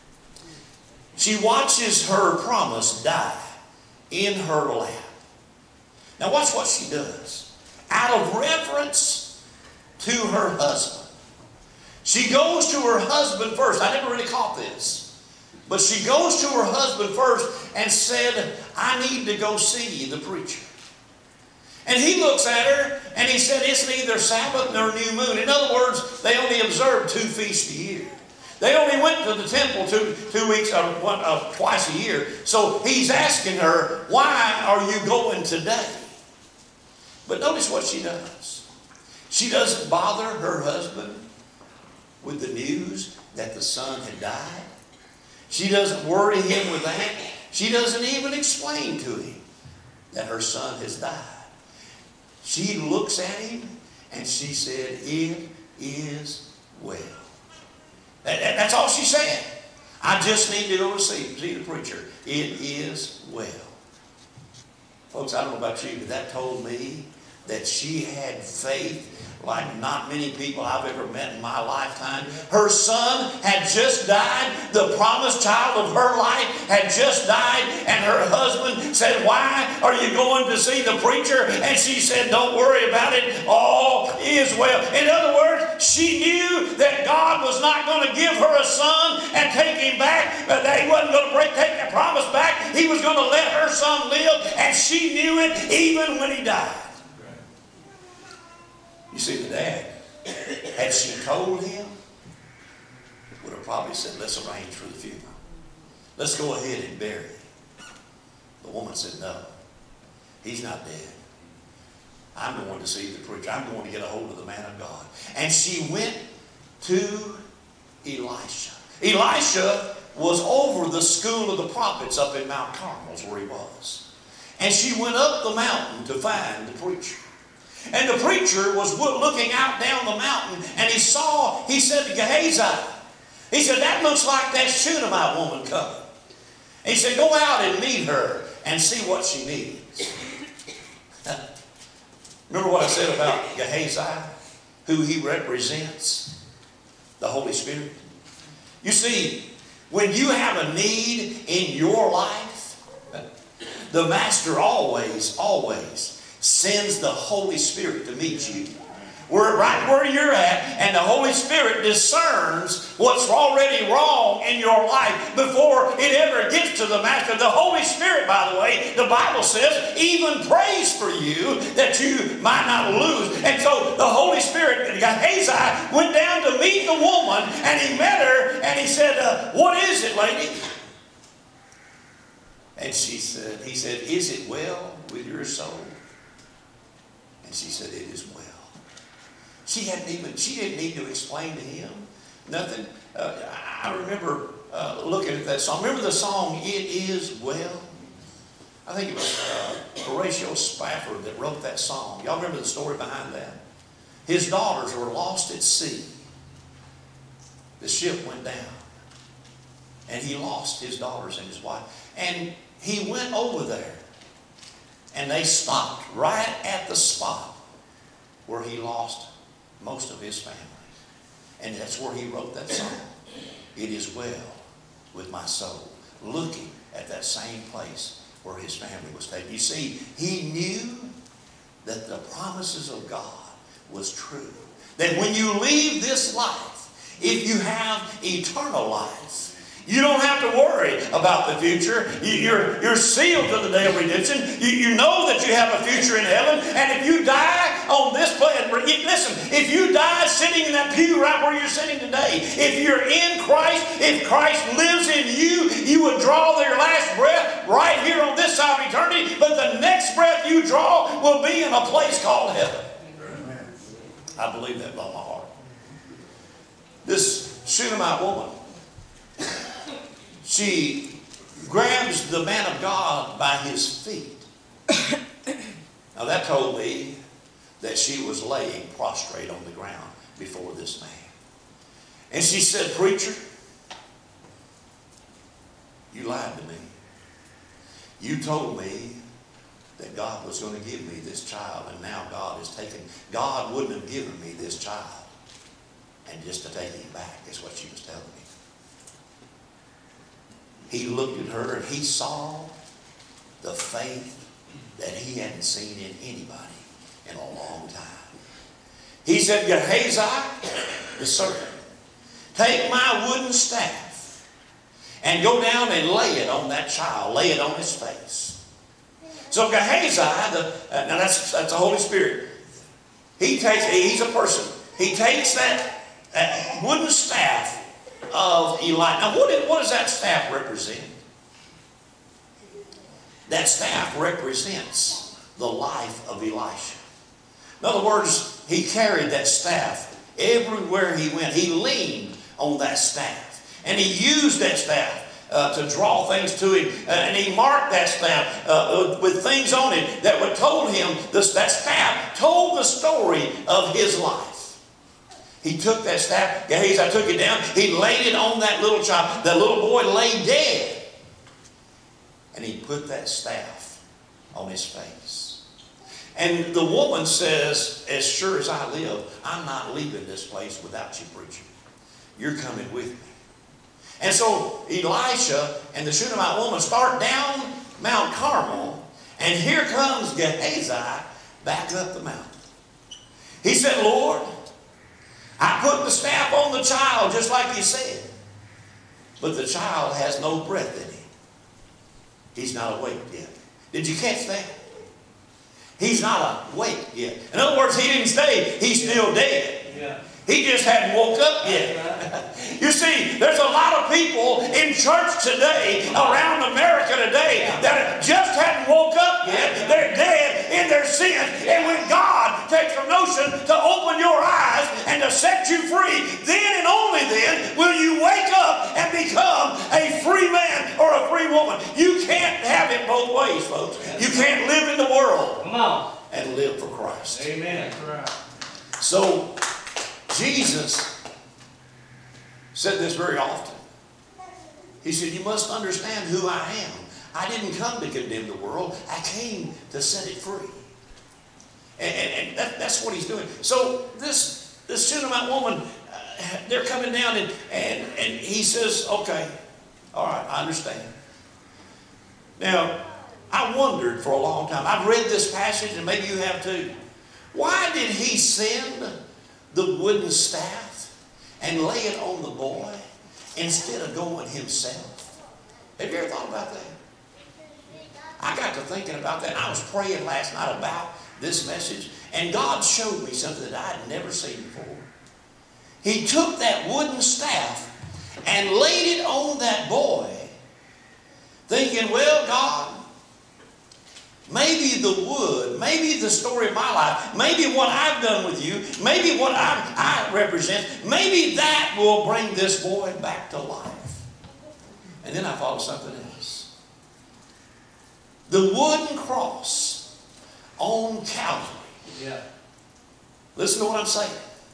she watches her promise die in her lap. Now watch what she does. Out of reverence to her husband. She goes to her husband first. I never really caught this. But she goes to her husband first and said, I need to go see the preacher. And he looks at her and he said, it's neither Sabbath nor new moon. In other words, they only observed two feasts a year. They only went to the temple two, two weeks or one, uh, twice a year. So he's asking her, why are you going today? But notice what she does. She doesn't bother her husband with the news that the son had died. She doesn't worry him with that. She doesn't even explain to him that her son has died. She looks at him and she said, "It is well." That, that, that's all she said. "I just need to go to see, see the preacher. It is well." Folks, I don't know about you, but that told me that she had faith like not many people I've ever met in my lifetime. Her son had just died. The promised child of her life had just died. And her husband said, "Why are you going to see the preacher?" And she said, "Don't worry about it. All is well." In other words, she knew that God was not going to give her a son and take him back. That he wasn't going to break, take that promise back. He was going to let her son live. And she knew it even when he died. You see, the dad, had she told him, would have probably said, "Let's arrange for the funeral. Let's go ahead and bury him." The woman said, "No, he's not dead. I'm going to see the preacher. I'm going to get a hold of the man of God." And she went to Elisha. Elisha was over the school of the prophets up in Mount Carmel, where he was. And she went up the mountain to find the preacher. And the preacher was looking out down the mountain, and he saw, he said to Gehazi, he said, "That looks like that Shunammite woman coming." And he said, "Go out and meet her and see what she needs." Remember what I said about Gehazi, who he represents? The Holy Spirit. You see, when you have a need in your life, the Master always, always sends the Holy Spirit to meet you. We're right where you're at, and the Holy Spirit discerns what's already wrong in your life before it ever gets to the Master. The Holy Spirit, by the way, the Bible says, even prays for you that you might not lose. And so the Holy Spirit, Gehazi, went down to meet the woman, and he met her, and he said, uh, "What is it, lady?" And she said, he said, "Is it well with your soul?" And she said, "It is well." She hadn't even, she didn't need to explain to him nothing. Uh, I remember uh, looking at that song. Remember the song, "It Is Well"? I think it was uh, Horatio Spafford that wrote that song. Y'all remember the story behind that? His daughters were lost at sea. The ship went down. And he lost his daughters and his wife. And he went over there. And they stopped right at the spot where he lost most of his family. And that's where he wrote that song, "It Is Well with My Soul," looking at that same place where his family was taken. You see, he knew that the promises of God was true. That when you leave this life, if you have eternal life, you don't have to worry about the future. You're, you're sealed to the day of redemption. You, you know that you have a future in heaven. And if you die on this planet, listen, if you die sitting in that pew right where you're sitting today, if you're in Christ, if Christ lives in you, you would draw your last breath right here on this side of eternity. But the next breath you draw will be in a place called heaven. I believe that by my heart. This Shunammite woman, she grabs the man of God by his feet. Now that told me that she was laying prostrate on the ground before this man. And she said, "Preacher, you lied to me. You told me that God was going to give me this child, and now God has taken, God wouldn't have given me this child and just to take him back," is what she was telling me. He looked at her and he saw the faith that he hadn't seen in anybody in a long time. He said, "Gehazi, the servant, take my wooden staff and go down and lay it on that child, lay it on his face." So Gehazi, the, uh, now that's, that's the Holy Spirit. He takes, he's a person. He takes that, that wooden staff of Elijah. Now, what, is, what does that staff represent? That staff represents the life of Elisha. In other words, he carried that staff Everywhere he went, he leaned on that staff. And he used that staff uh, to draw things to him. Uh, and he marked that staff uh, with things on it that would told him, this, that staff told the story of his life. He took that staff, Gehazi, I took it down, he laid it on that little child. That little boy lay dead. And he put that staff on his face. And the woman says, as sure as I live, I'm not leaving this place without you, preacher. You're coming with me. And so Elisha and the Shunammite woman start down Mount Carmel, and here comes Gehazi back up the mountain. He said, Lord, I put the staff on the child just like you said, but the child has no breath in him. He's not awake yet. Did you catch that? He's not awake yet. In other words, he didn't stay. He's still dead. Yeah. He just hadn't woke up yet. You see, there's a lot of people in church today, around America today, that just hadn't woke up yet. They're dead in their sin. And when God takes a notion to open your eyes and to set you free, then and only then will you wake up and become a free man or a free woman. You can't have it both ways, folks. You can't live in the world Come on. and live for Christ. Amen. That's right. So, Jesus said this very often. He said, you must understand who I am. I didn't come to condemn the world. I came to set it free. And, and, and that, that's what he's doing. So this, this Shunammite woman, uh, they're coming down and, and, and he says, okay, all right, I understand. Now, I wondered for a long time. I've read this passage, and maybe you have too. Why did he send the wooden staff and lay it on the boy instead of going himself? Have you ever thought about that? I got to thinking about that. I was praying last night about this message, and God showed me something that I had never seen before. He took that wooden staff and laid it on that boy, thinking, well, God, maybe the wood, maybe the story of my life, maybe what I've done with you, maybe what I, I represent, maybe that will bring this boy back to life. And then I thought of something else. The wooden cross on Calvary, Yeah. listen to what I'm saying,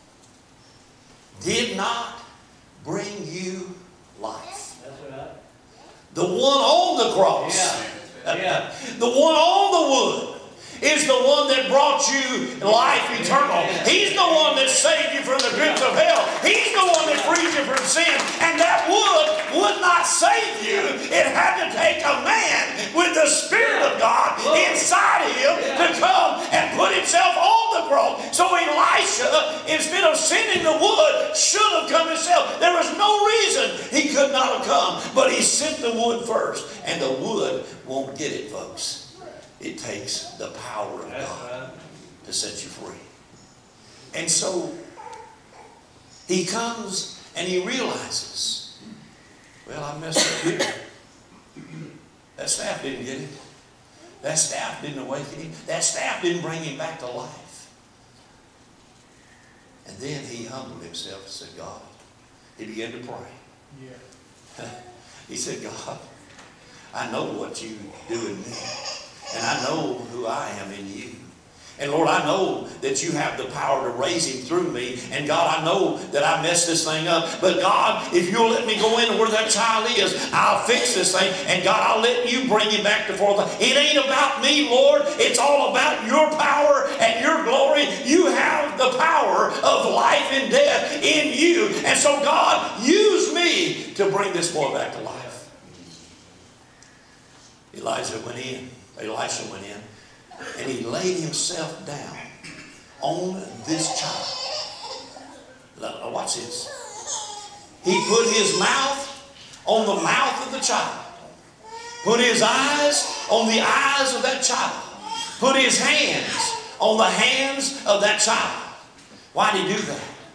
did not bring you life. That's right. The one on the cross, Yeah. Yeah. the one on the wood, is the one that brought you life eternal. He's the one that saved you from the grips of hell. He's the one that freed you from sin. And that wood would not save you. It had to take a man with the Spirit of God inside him to come and put himself on the cross. So Elisha, instead of sending the wood, should have come himself. There was no reason he could not have come, but he sent the wood first. And the wood won't get it, folks. It takes the power of God to set you free. And so he comes and he realizes, well, I messed up here. That staff didn't get him. That staff didn't awaken him. That staff didn't bring him back to life. And then he humbled himself and said, God, he began to pray. Yeah. He said, God, I know what you do in me. And I know who I am in you. And Lord, I know that you have the power to raise him through me. And God, I know that I messed this thing up. But God, if you'll let me go in where that child is, I'll fix this thing. And God, I'll let you bring him back to forth. It ain't about me, Lord. It's all about your power and your glory. You have the power of life and death in you. And so God, use me to bring this boy back to life. Elijah went in. Elisha went in and he laid himself down on this child. Now watch this. He put his mouth on the mouth of the child. Put his eyes on the eyes of that child. Put his hands on the hands of that child. Why did he do that?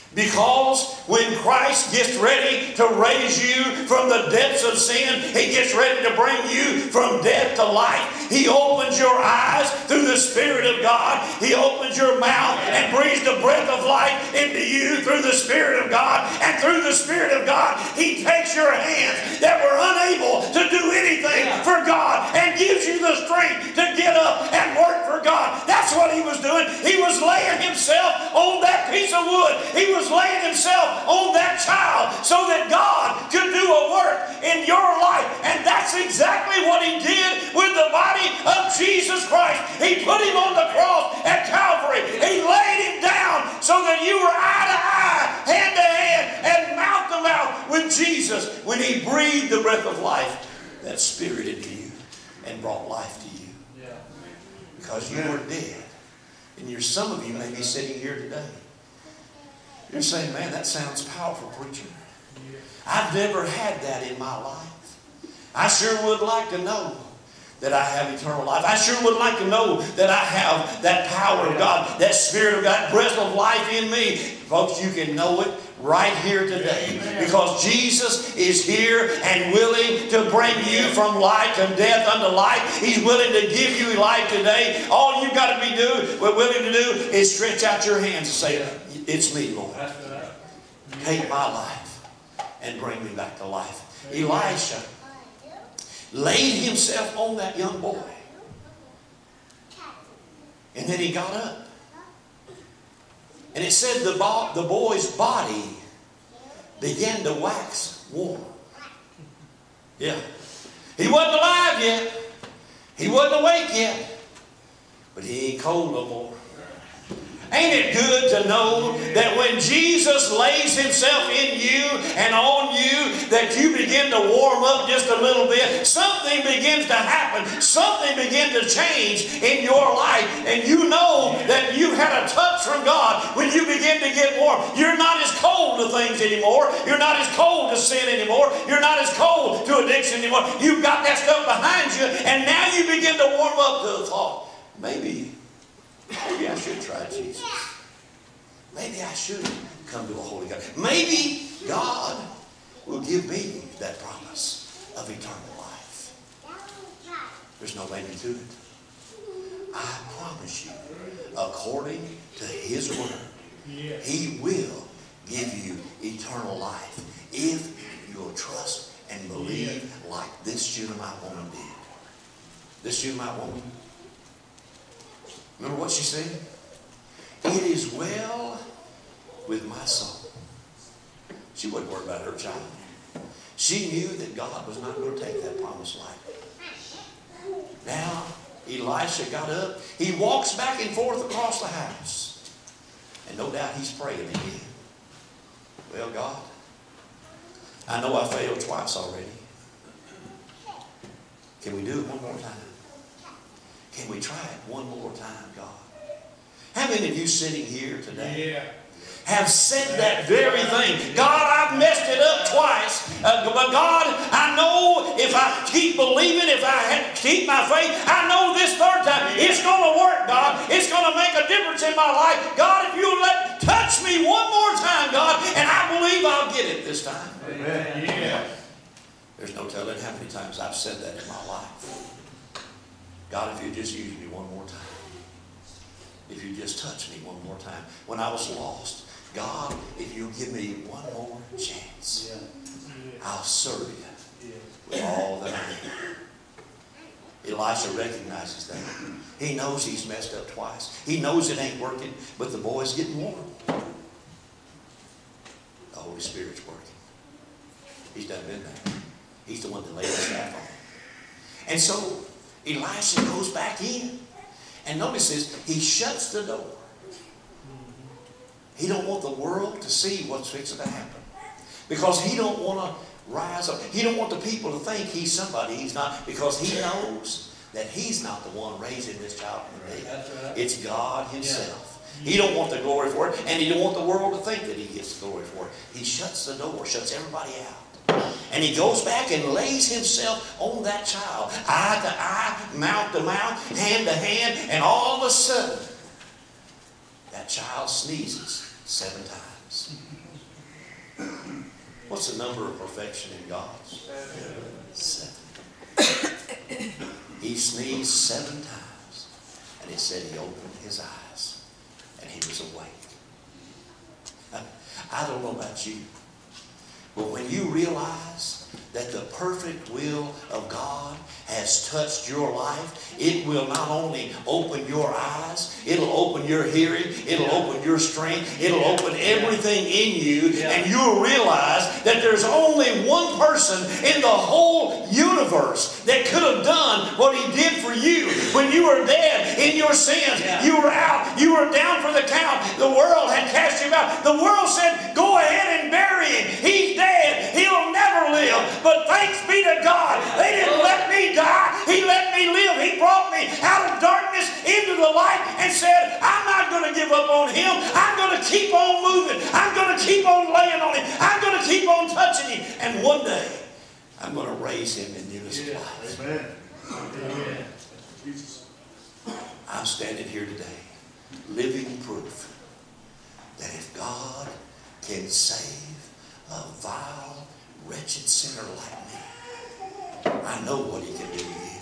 Because when Christ gets ready to raise you from the depths of sin, He gets ready to bring you from death to life. He opens your eyes through the Spirit of God. He opens your mouth and breathes the breath of life into you through the Spirit of God. And through the Spirit of God, He takes your hands that were unable to do anything for God and gives you the strength to get up and work for God. That's what He was doing. He was laying Himself on that piece of wood. He was laying Himself on that child so that God could do a work in your life. And that's exactly what He did with the body of Jesus Christ. He put Him on the cross at Calvary. He laid Him down so that you were eye to eye, hand to hand, and mouth to mouth with Jesus when He breathed the breath of life, that Spirit into you, and brought life to you. Because you were dead. And you're, some of you may be sitting here today. You're saying, man, that sounds powerful, preacher. I've never had that in my life. I sure would like to know that I have eternal life. I sure would like to know that I have that power of God, that Spirit of God, breath of life in me. Folks, you can know it right here today. Because Jesus is here and willing to bring you from life to death unto life. He's willing to give you life today. All you've got to be doing, we're willing to do, is stretch out your hands and say, it's me, Lord. Take my life and bring me back to life. Elisha laid himself on that young boy. And then he got up. And it said the, bo the boy's body began to wax warm. Yeah. He wasn't alive yet. He wasn't awake yet. But he ain't cold no more. Ain't it good to know that when Jesus lays Himself in you and on you, that you begin to warm up just a little bit? Something begins to happen. Something begins to change in your life. And you know that you had a touch from God when you begin to get warm. You're not as cold to things anymore. You're not as cold to sin anymore. You're not as cold to addiction anymore. You've got that stuff behind you, and now you begin to warm up to the thought, maybe Maybe I should try Jesus. Maybe I should come to a holy God. Maybe God will give me that promise of eternal life. There's no maybe to it. I promise you, according to His word, He will give you eternal life if you'll trust and believe like this Shunammite woman did. This Shunammite woman, remember what she said? It is well with my soul. She wasn't worried about her child. She knew that God was not going to take that promise lightly. Now, Elisha got up. He walks back and forth across the house. And no doubt he's praying again. Well, God, I know I failed twice already. Can we do it one more time? Can we try it one more time, God? How many of you sitting here today yeah. have said that very thing? God, I've messed it up twice. Uh, but God, I know if I keep believing, if I keep my faith, I know this third time it's going to work, God. It's going to make a difference in my life. God, if you'll let touch me one more time, God, and I believe I'll get it this time. Amen. Yeah. There's no telling how many times I've said that in my life. God, if you just use me one more time. If you just touch me one more time. When I was lost, God, if you'll give me one more chance, I'll serve you with all that I am. Elisha recognizes that. He knows he's messed up twice. He knows it ain't working, but the boy's getting warm. The Holy Spirit's working. He's done been there. He's the one that laid the staff on him. And so Elisha goes back in. And notice this, he shuts the door. He don't want the world to see what's fixing to happen. Because he don't want to rise up. He don't want the people to think he's somebody he's not. Because he knows that he's not the one raising this child from the dead. It's God Himself. He don't want the glory for it. And he don't want the world to think that he gets the glory for it. He shuts the door, shuts everybody out. And he goes back and lays himself on that child, eye to eye, mouth to mouth, hand to hand, and all of a sudden, that child sneezes seven times. What's the number of perfection in God? Seven. He sneezed seven times, and it said he opened his eyes, and he was awake. I don't know about you, but when you realize that the perfect will of God has touched your life, it will not only open your eyes, it'll open your hearing, it'll open your strength, it'll open everything in you, and you'll realize that there's only one person in the whole universe that could have done what he did for you. When you were dead in your sins, you were out, you were down for the count, the world had cast you out. The world said, go ahead and bury him. He's dead. He'll never live. But thanks be to God, they didn't let me die. He let me live. He brought me out of darkness into the light and said, I'm not going to give up on him. I'm going to keep on moving. I'm going to keep on laying on him. I'm going to keep on touching him. And one day, I'm going to raise him in newness of life. Amen. Amen. I'm standing here today, living proof that if God can save a vile, wretched sinner like me, I know what he can do to you.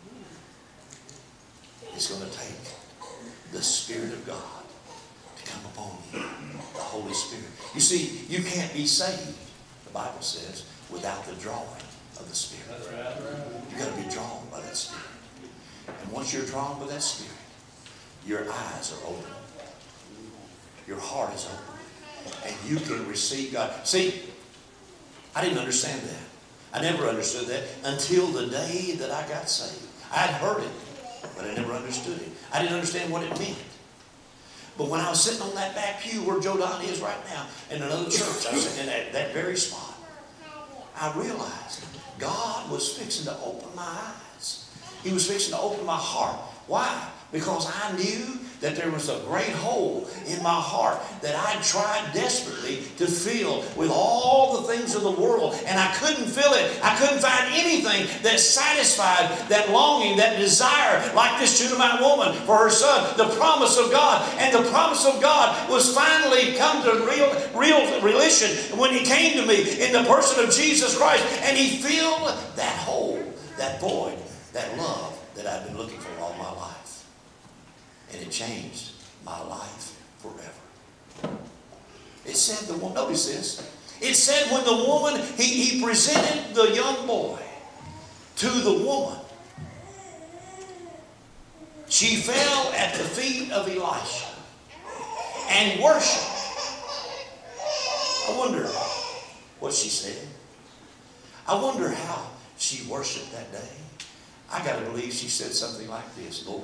It's going to take the Spirit of God to come upon you, the Holy Spirit. You see, you can't be saved, the Bible says, without the drawing of the Spirit. You've got to be drawn by that Spirit. And once you're drawn by that Spirit, your eyes are open. Your heart is open. And you can receive God. See, I didn't understand that. I never understood that until the day that I got saved. I'd heard it, but I never understood it. I didn't understand what it meant. But when I was sitting on that back pew where Joe Don is right now, in another church, I was sitting in that, that very spot, I realized God was fixing to open my eyes. He was fixing to open my heart. Why? Because I knew that there was a great hole in my heart that I tried desperately to fill with all the things of the world, and I couldn't fill it. I couldn't find anything that satisfied that longing, that desire, like this Shunammite woman for her son, the promise of God. And the promise of God was finally come to real, real fruition when he came to me in the person of Jesus Christ, and he filled that hole, that void, that love that I've been looking for all my life. And it changed my life forever. It said the woman, notice this. It said when the woman, he, he presented the young boy to the woman, she fell at the feet of Elisha and worshiped. I wonder what she said. I wonder how she worshiped that day. I got to believe she said something like this: Lord,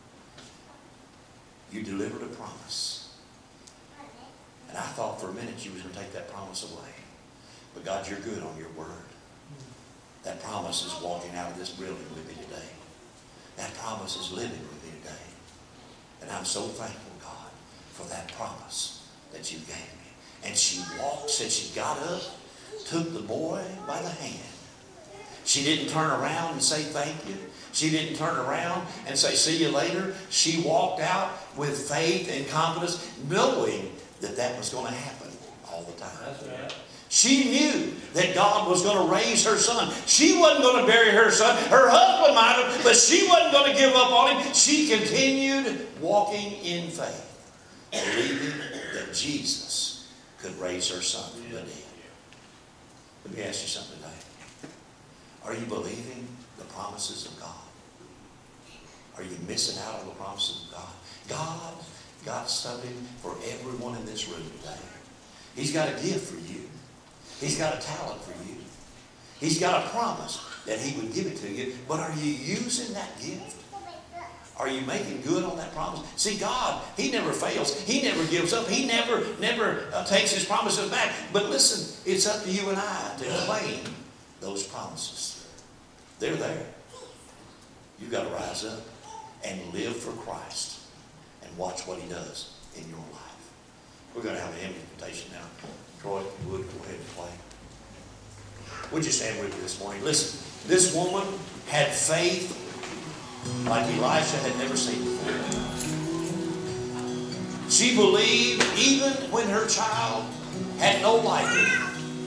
you delivered a promise. And I thought for a minute you was going to take that promise away. But God, you're good on your word. That promise is walking out of this building with me today. That promise is living with me today. And I'm so thankful, God, for that promise that you gave me. And she walked, said she got up, took the boy by the hand. She didn't turn around and say thank you. She didn't turn around and say see you later. She walked out with faith and confidence, knowing that that was going to happen all the time. That's right. She knew that God was going to raise her son. She wasn't going to bury her son. Her husband might have, but she wasn't going to give up on him. She continued walking in faith, believing that Jesus could raise her son from the dead. Let me ask you something today. Are you believing the promises of God? Are you missing out on the promises of God? God got something for everyone in this room today. He's got a gift for you. He's got a talent for you. He's got a promise that he would give it to you. But are you using that gift? Are you making good on that promise? See, God, he never fails. He never gives up. He never, never uh, takes his promises back. But listen, it's up to you and I to claim those promises. They're there. You've got to rise up and live for Christ and watch what he does in your life. We're going to have an invitation now. Troy, if you would, go ahead and play. Would you stand with me this morning? Listen, this woman had faith like Elisha had never seen before. She believed even when her child had no life in him,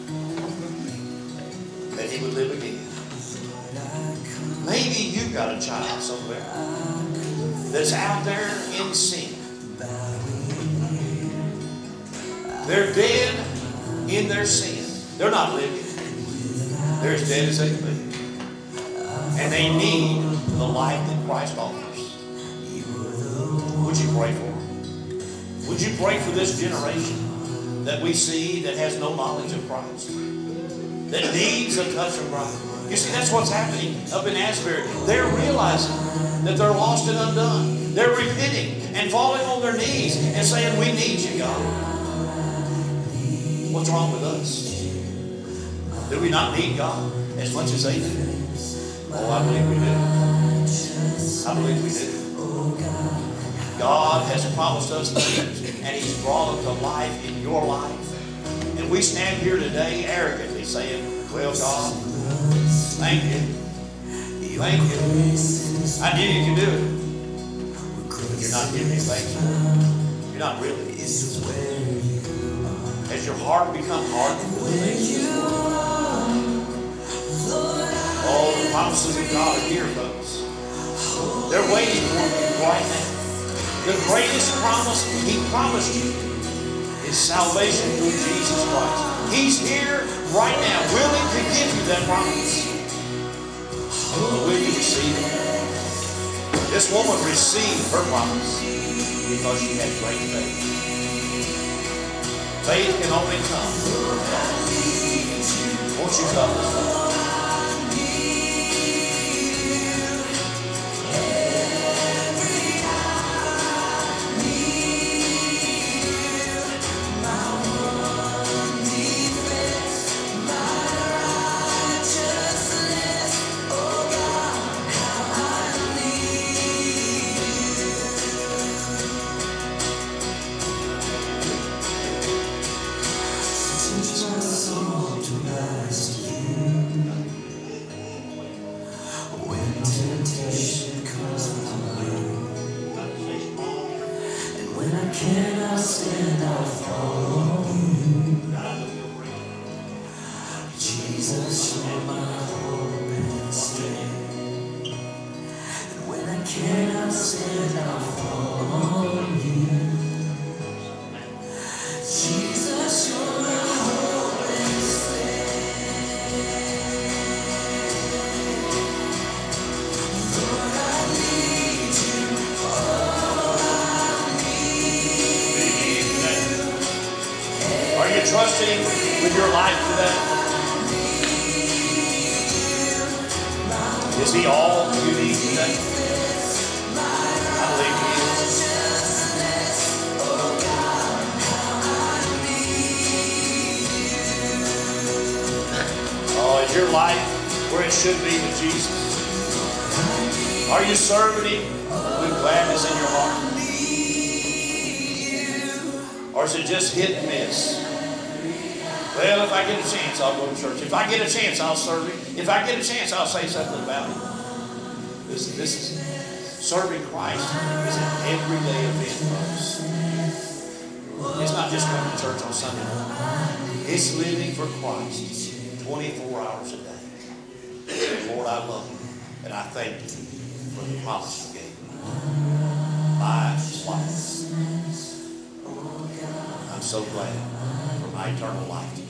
that he would live again. Maybe you've got a child somewhere that's out there in sin. They're dead in their sin. They're not living. They're as dead as they can be. And they need the life that Christ offers. Would you pray for them? Would you pray for this generation that we see that has no knowledge of Christ, that needs a touch from Christ? You see, that's what's happening up in Asbury. They're realizing that they're lost and undone. They're repenting and falling on their knees and saying, we need you, God. What's wrong with us? Do we not need God as much as they do? Oh, I believe we do. I believe we do. God has promised us things, and He's brought them to life in your life. And we stand here today arrogantly saying, well, God, thank you. Thank you. I knew you could do it. But you're not giving me thanks. You're not really. Has your heart become hardened for the things of this world? Oh, the promises of God are here, folks. They're waiting for you right now. The greatest promise He promised you is salvation through Jesus Christ. He's here right now, willing to give you that promise. But will you receive it? This woman received her promise because she had great faith. Faith can only come from God. Won't you come this morning? Trusting with your life today? Is He all you need today? I believe He is. Oh, is your life where it should be with Jesus? Are you serving Him with gladness in your heart? Or is it just hit and miss? Well, if I get a chance, I'll go to church. If I get a chance, I'll serve Him. If I get a chance, I'll say something about Him. This, this is serving Christ is an everyday event, folks. It's not just coming to church on Sunday morning. It's living for Christ twenty-four hours a day. Lord, I love You, and I thank You for the promise You gave me. My life. I'm so glad for my eternal life today.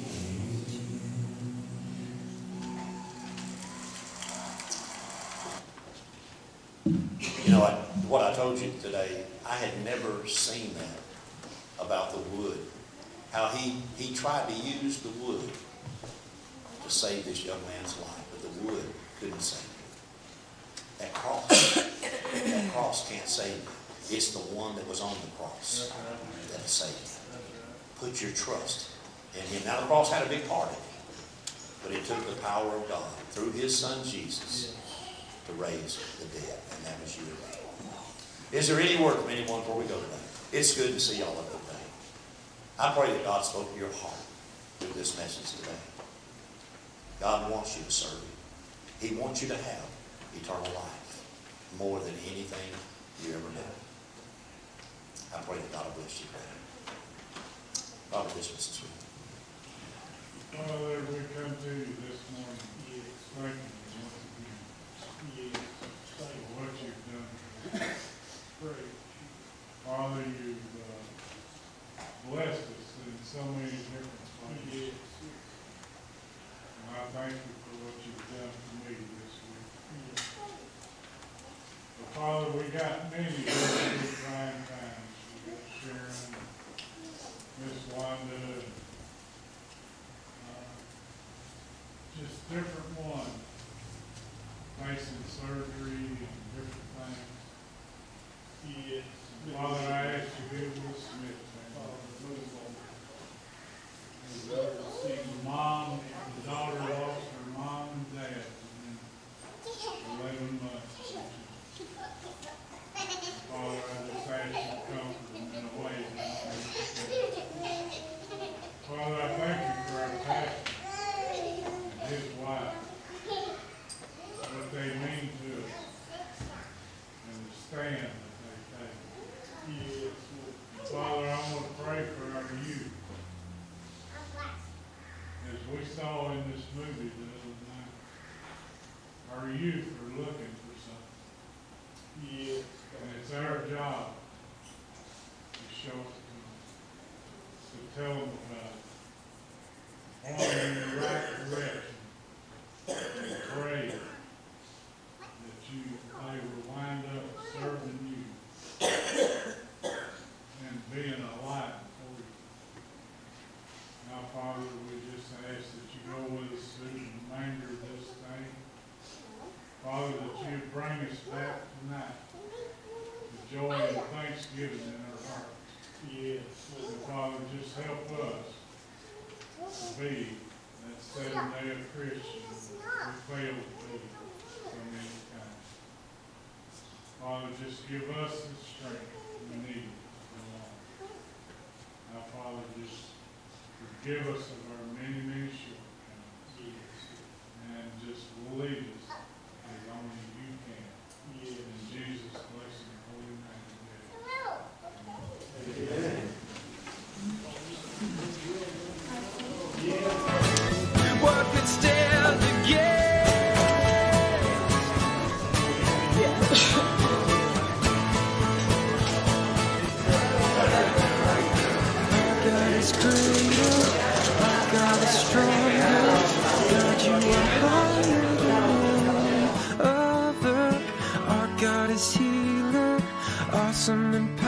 You know, I, what I told you today, I had never seen that about the wood. How he, he tried to use the wood to save this young man's life, but the wood couldn't save him. That cross, that cross can't save you. It's the one that was on the cross that saved you. Put your trust in Him. Now, the cross had a big part in it, but it took the power of God through His Son Jesus to raise the dead, and that was you and me. Is there any word from anyone before we go today? It's good to see y'all up today. I pray that God spoke to your heart through this message today. God wants you to serve Him. He wants you to have eternal life more than anything you ever did. I I pray that God will bless you. God bless you, Sister. Father, we come to you this morning, thanking you once again for what you've done. Great. Father, you've uh, blessed us in so many different ways. And I thank you for what you've done for me this week. But Father, we got many very trying times. We got Sharon, Miss Wanda, and just different ones, facing surgery and different things. Yes. Father, I ask you to be with Smith, Father, move on. The mom, the daughter lost her mom and dad within eleven months. Father, I just ask you to comfort them in a way that I Father, I thank you for our pastor. His wife, what they mean to us, and the stand that they take. Yes. Father, I want to pray for our youth. As we saw in this movie the other night, our youth are looking for something. Yes. And it's our job to show it to them, to tell them about it. Point them in the right direction. And pray that you, they will wind up serving you and being a light for you. Now, Father, we just ask that you go with us through the remainder of this thing. Father, that you bring us back tonight with joy and thanksgiving in our hearts. Yes. And Father, just help us to be that seven-day Christian we fail to be so many times. Father, just give us the strength we need to go on. Now, Father, just forgive us of our many, many shortcomings. And just lead us as only you can. In Jesus' blessed and holy name. Amen. What could stand again? God is greater, our God is stronger, God, you are higher than any other. Our God is healer, awesome and powerful.